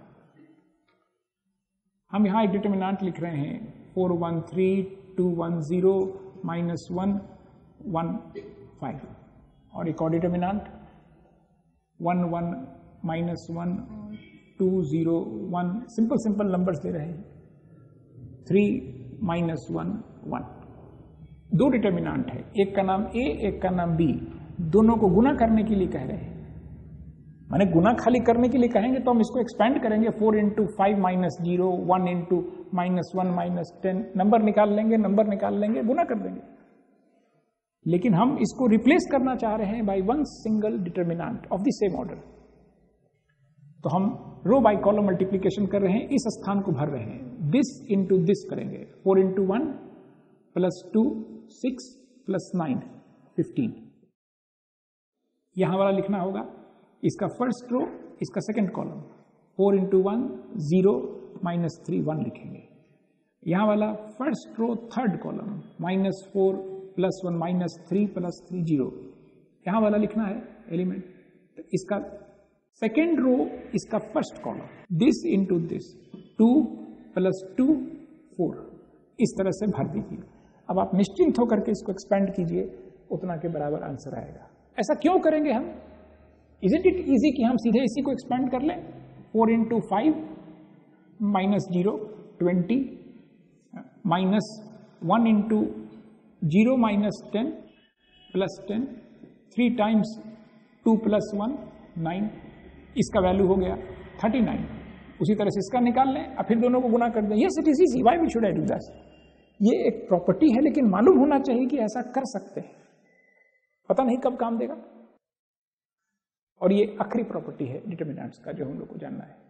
हम यहां एक डिटर्मिनेंट लिख रहे हैं four one three two one zero minus one one five, और एक और determinant one one minus one two zero one, simple simple numbers दे रहे हैं, थ्री माइनस वन वन। दो डिटर्मिनेंट है, एक का नाम ए एक का नाम बी, दोनों को गुना करने के लिए कह रहे हैं। माने गुना खाली करने के लिए कहेंगे तो हम इसको एक्सपेंड करेंगे, four into five minus zero, one into minus one minus ten, number निकाल लेंगे, नंबर निकाल लेंगे, गुना कर देंगे। लेकिन हम इसको रिप्लेस करना चाह रहे हैं by one single determinant of the same order. तो हम रो बाय कॉलम मल्टीप्लीकेशन कर रहे हैं, इस स्थान को भर रहे हैं, दिस इंटू दिस करेंगे, four into one plus two six plus nine fifteen. यहां वाला लिखना होगा, इसका फर्स्ट रो इसका second column, four into one zero minus three one लिखेंगे। यहां वाला first row third column, minus four plus one minus three plus three zero. यहां वाला लिखना है एलिमेंट, तो इसका सेकेंड रो इसका first column, this into this, two plus two four, इस तरह से भर दीजिए। अब आप निश्चिंत होकर के इसको एक्सपेंड कीजिए, उतना के बराबर आंसर आएगा। ऐसा क्यों करेंगे हम? इजंट इट इजी कि हम सीधे इसी को एक्सपेंड कर लें, four into five minus zero twenty, minus one into zero minus ten plus ten, three times two plus one nine, इसका वैल्यू हो गया थर्टी नाइन। उसी तरह से इसका निकाल लें और फिर दोनों को गुना कर दें। Yes it is easy, why we should I do that? ये एक प्रॉपर्टी है, लेकिन मालूम होना चाहिए कि ऐसा कर सकते हैं, पता नहीं कब काम देगा। और ये आखिरी प्रॉपर्टी है डिटर्मिनेंट्स का जो हम लोग को जानना है।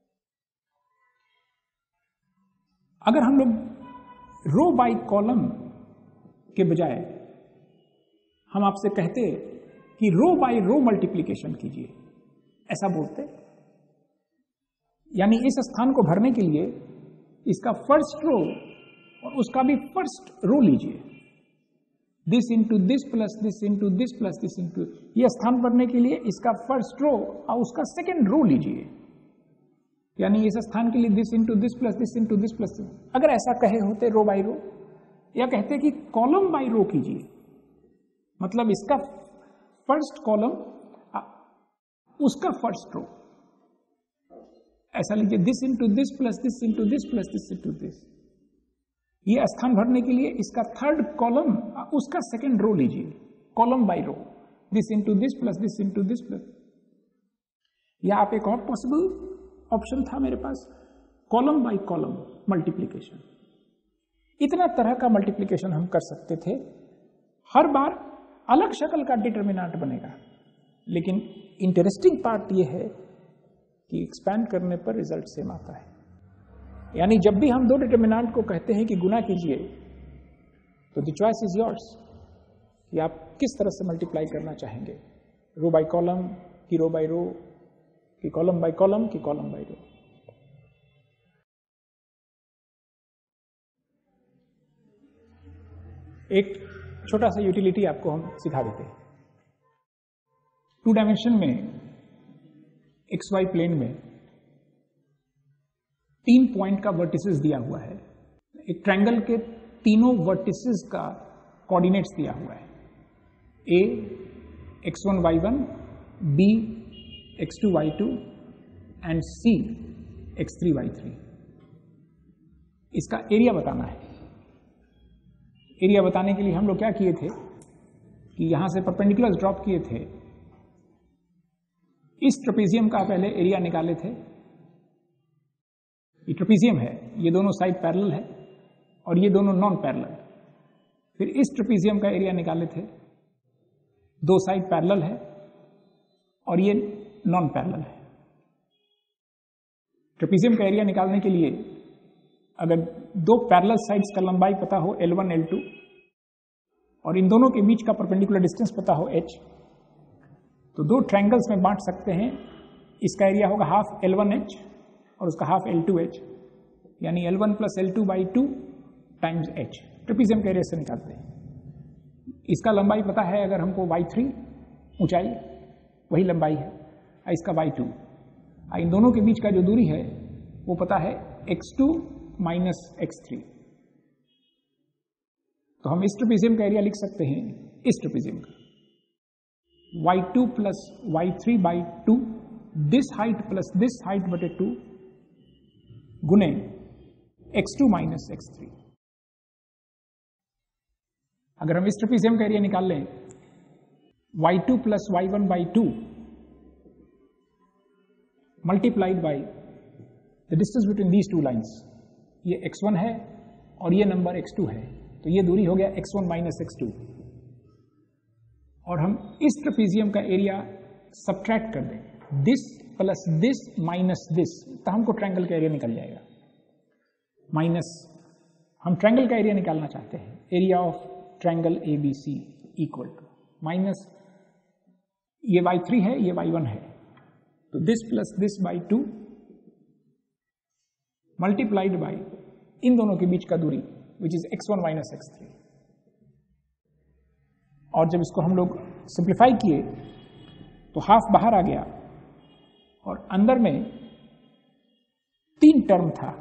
अगर हम लोग रो बाय कॉलम के बजाय हम आपसे कहते कि रो बाय रो मल्टीप्लीकेशन कीजिए, ऐसा बोलते, यानी इस स्थान को भरने के लिए इसका फर्स्ट रो और उसका भी फर्स्ट रो लीजिए, this into this plus this into this plus this into, यह स्थान भरने के लिए इसका फर्स्ट रो और उसका सेकेंड रो लीजिए, यानी इस स्थान के लिए this into this plus this into this plus. अगर ऐसा कहे होते रो बाय रो, या कहते कि कॉलम बाय रो कीजिए, मतलब इसका फर्स्ट कॉलम उसका फर्स्ट रो, ऐसा लीजिए, this into this plus this into this plus this into this. ये स्थान भरने के लिए इसका थर्ड कॉलम उसका सेकेंड रो लीजिए, column by row, this into this plus this into this plus. या आप एक और पॉसिबल ऑप्शन था मेरे पास, कॉलम बाय कॉलम मल्टीप्लीकेशन। इतना तरह का मल्टीप्लीकेशन हम कर सकते थे, हर बार अलग शक्ल का डिटर्मिनेंट बनेगा, लेकिन इंटरेस्टिंग पार्ट यह है कि एक्सपैंड करने पर रिजल्ट सेम आता है। यानी जब भी हम दो डिटर्मिनेंट को कहते हैं कि गुना कीजिए, तो द चॉइस इज योर्स कि आप किस तरह से मल्टीप्लाई करना चाहेंगे, रो बाय कॉलम कि रो बाय रो, कि कॉलम बाय कॉलम कि कॉलम बाय रो। एक छोटा सा यूटिलिटी आपको हम सिखा देते हैं। टू डायमेंशन में एक्स वाई प्लेन में तीन पॉइंट का वर्टिसेस दिया हुआ है। एक ट्रायंगल के तीनों वर्टिसेस का कोऑर्डिनेट्स दिया हुआ है, A X one Y one, B X two Y two and C X three Y three. इसका एरिया बताना है। एरिया बताने के लिए हम लोग क्या किए थे कि यहां से परपेंडिकुलर ड्रॉप किए थे, इस ट्रेपेजियम का पहले एरिया निकाले थे। ये ट्रेपेजियम है, ये दोनों साइड पैरेलल है और ये दोनों नॉन पैरेलल। फिर इस ट्रेपेजियम का एरिया निकाले थे, दो साइड पैरेलल है और ये नॉन पैरेलल है। ट्रेपेजियम का एरिया निकालने के लिए अगर दो पैरेलल साइड्स का लंबाई पता हो एल वन एल टू और इन दोनों के बीच का परपेंडिकुलर डिस्टेंस पता हो h, तो दो ट्रायंगल्स में बांट सकते हैं। इसका एरिया होगा हाफ एल वन एच और उसका हाफ एल टू एच, यानी L one plus L two by two times H. Trapezium के एरिया से निकालते हैं। इसका लंबाई पता है अगर हमको वाई थ्री ऊंचाई वही लंबाई है, इसका वाई टू। इन दोनों के बीच का जो दूरी है वो पता है X two minus X three. तो हम इस ट्रेपेजियम का एरिया लिख सकते हैं, इस ट्रेपेजियम का Y two plus Y three by two, this height plus this height बटे टू गुने X two minus X three. अगर हम इस ट्रेपेजियम का एरिया निकाल लें, Y two plus Y one by two multiplied by the distance between these two lines, ये X one है और ये नंबर एक्स टू है, तो ये दूरी हो गया X one minus X two. और हम इस ट्रेपेजियम का एरिया सबट्रैक्ट कर दें, this plus this minus this, तो हमको ट्रायंगल का एरिया निकल जाएगा। माइनस हम ट्रायंगल का एरिया निकालना चाहते हैं, area of triangle A B C equal to minus ये वाई थ्री है, ये वाई वन है, तो this plus this by two multiplied by इन दोनों के बीच का दूरी which is X one minus X three. और जब इसको हम लोग सिंप्लीफाई किए तो हाफ बाहर आ गया और अंदर में तीन टर्म था,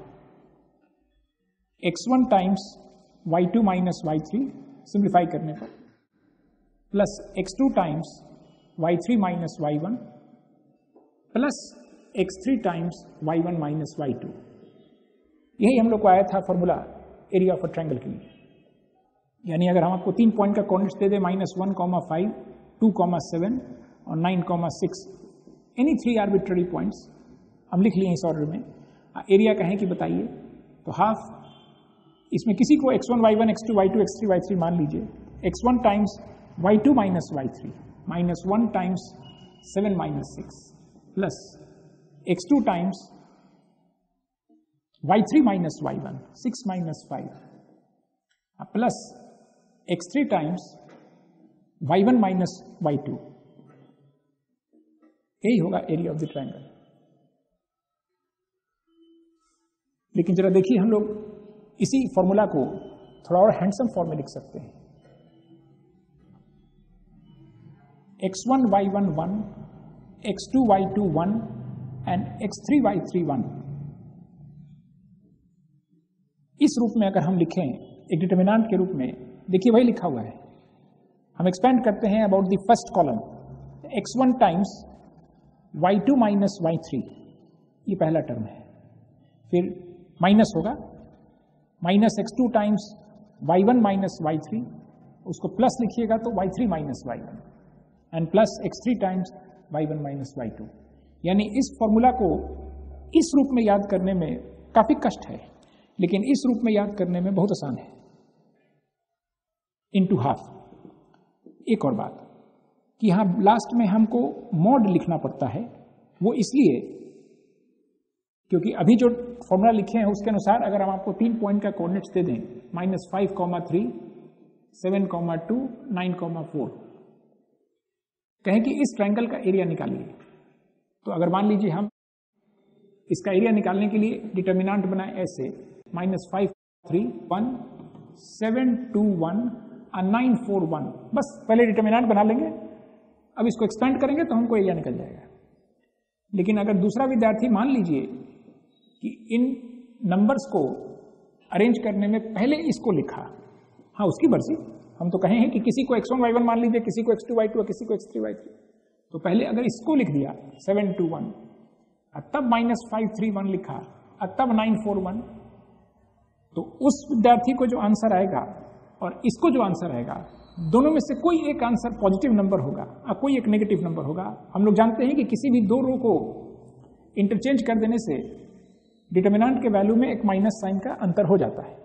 X one times Y two minus Y three simplify करने पर, plus X two times Y three minus Y one plus X three times Y one minus Y two. यही हम लोग को आया था formula area of a triangle के लिए। यानी अगर हम आपको तीन पॉइंट का कोऑर्डिनेट्स दे दे, minus one comma five, two comma seven और nine comma six, any three arbitrary points हम लिख लिए इस ऑर्डर में, एरिया कहें कि बताइए, तो हाफ इसमें किसी को X one Y one X two Y two X three Y three मान लीजिए, X one times Y two minus Y three minus one times seven minus six plus X two times Y three minus Y one six minus five plus X three times Y one minus Y two. यही होगा area of the triangle. लेकिन जरा देखिए, हम लोग इसी formula को थोड़ा और हैंडसम फॉर्म में लिख सकते हैं। X one Y one one, X two Y two one and X three Y three one. इस रूप में अगर हम लिखें एक डिटरमिनेंट के रूप में, देखिए वही लिखा हुआ है। हम एक्सपेंड करते हैं about the first column, X one times Y two minus Y three, ये पहला टर्म है। फिर माइनस होगा minus X two times Y one minus Y three, उसको प्लस लिखिएगा तो Y three minus Y one and plus X three times Y one minus Y two. यानी इस फॉर्मूला को इस रूप में याद करने में काफी कष्ट है, लेकिन इस रूप में याद करने में बहुत आसान है। Into half. एक और बात कि यहां लास्ट में हमको मॉड लिखना पड़ता है, वो इसलिए क्योंकि अभी जो फॉर्मूला लिखे हैं उसके अनुसार अगर हम आपको तीन पॉइंट का कोऑर्डिनेट्स दे दें, minus five comma three, seven comma two, nine comma four, कहें कि इस ट्रायंगल का एरिया निकालिए, तो अगर मान लीजिए हम इसका एरिया निकालने के लिए डिटर्मिनेंट बनाए ऐसे, minus five three one seven two one nine four one, बस पहले डिटर्मिनेंट बना लेंगे, अब इसको एक्सपेंड करेंगे तो हमको एरिया निकल जाएगा। लेकिन अगर दूसरा विद्यार्थी मान लीजिए कि इन नंबर्स को अरेंज करने में पहले इसको लिखा, हाँ उसकी मर्जी, हम तो कहे हैं कि किसी को एक्स वन वाई वन मान लीजिए, किसी को एक्स टू वाई टू, किसी को एक्स थ्री वाई थ्री, तो पहले अगर इसको लिख दिया सेवन टू वन, तब माइनस फाइव थ्री वन लिखा, तब नाइन फोर वन, तो उस विद्यार्थी को जो आंसर आएगा और इसको जो आंसर आएगा, दोनों में से कोई एक आंसर पॉजिटिव नंबर होगा और कोई एक नेगेटिव नंबर होगा। हम लोग जानते हैं कि किसी भी दो रो को इंटरचेंज कर देने से डिटर्मिनेंट के वैल्यू में एक माइनस साइन का अंतर हो जाता है।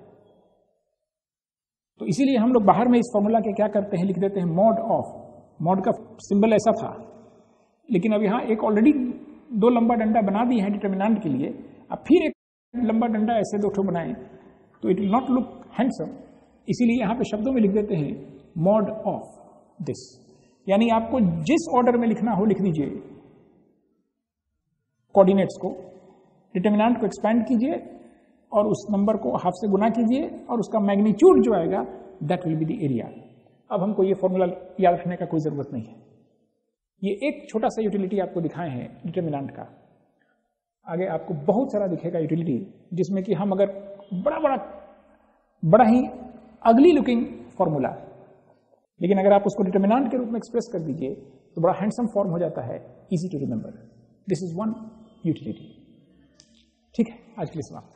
तो इसीलिए हम लोग बाहर में इस फॉर्मूला के क्या करते हैं, लिख देते हैं मॉड ऑफ। मॉड का सिंबल ऐसा था, लेकिन अब यहां एक ऑलरेडी दो लंबा डंडा बना दिए हैं डिटर्मिनेंट के लिए, अब फिर एक लंबा डंडा ऐसे दो ठो बनाए तो it will not look handsome. इसीलिए यहां पे शब्दों में लिख देते हैं मॉड ऑफ दिस, यानी आपको जिस ऑर्डर में लिखना हो लिख दीजिए। कोऑर्डिनेट्स को, डिटर्मिनेंट को एक्सपैंड कीजिए और उस नंबर को हाफ से गुना कीजिए और उसका मैग्नीट्यूड जो आएगा that will be the area. अब हमको ये फॉर्मूला याद रखने का कोई जरूरत नहीं है। ये एक छोटा सा यूटिलिटी आपको दिखाए हैं डिटर्मिनेंट का। आगे आपको बहुत सारा दिखेगा यूटिलिटी, जिसमें कि हम अगर बड़ा बड़ा बड़ा ही अगली लुकिंग फॉर्मूला, लेकिन अगर आप उसको डिटर्मिनेंट के रूप में एक्सप्रेस कर दीजिए तो बड़ा हैंडसम फॉर्म हो जाता है, easy to remember. This is one utility. ठीक है, आज के लिए समाप्त।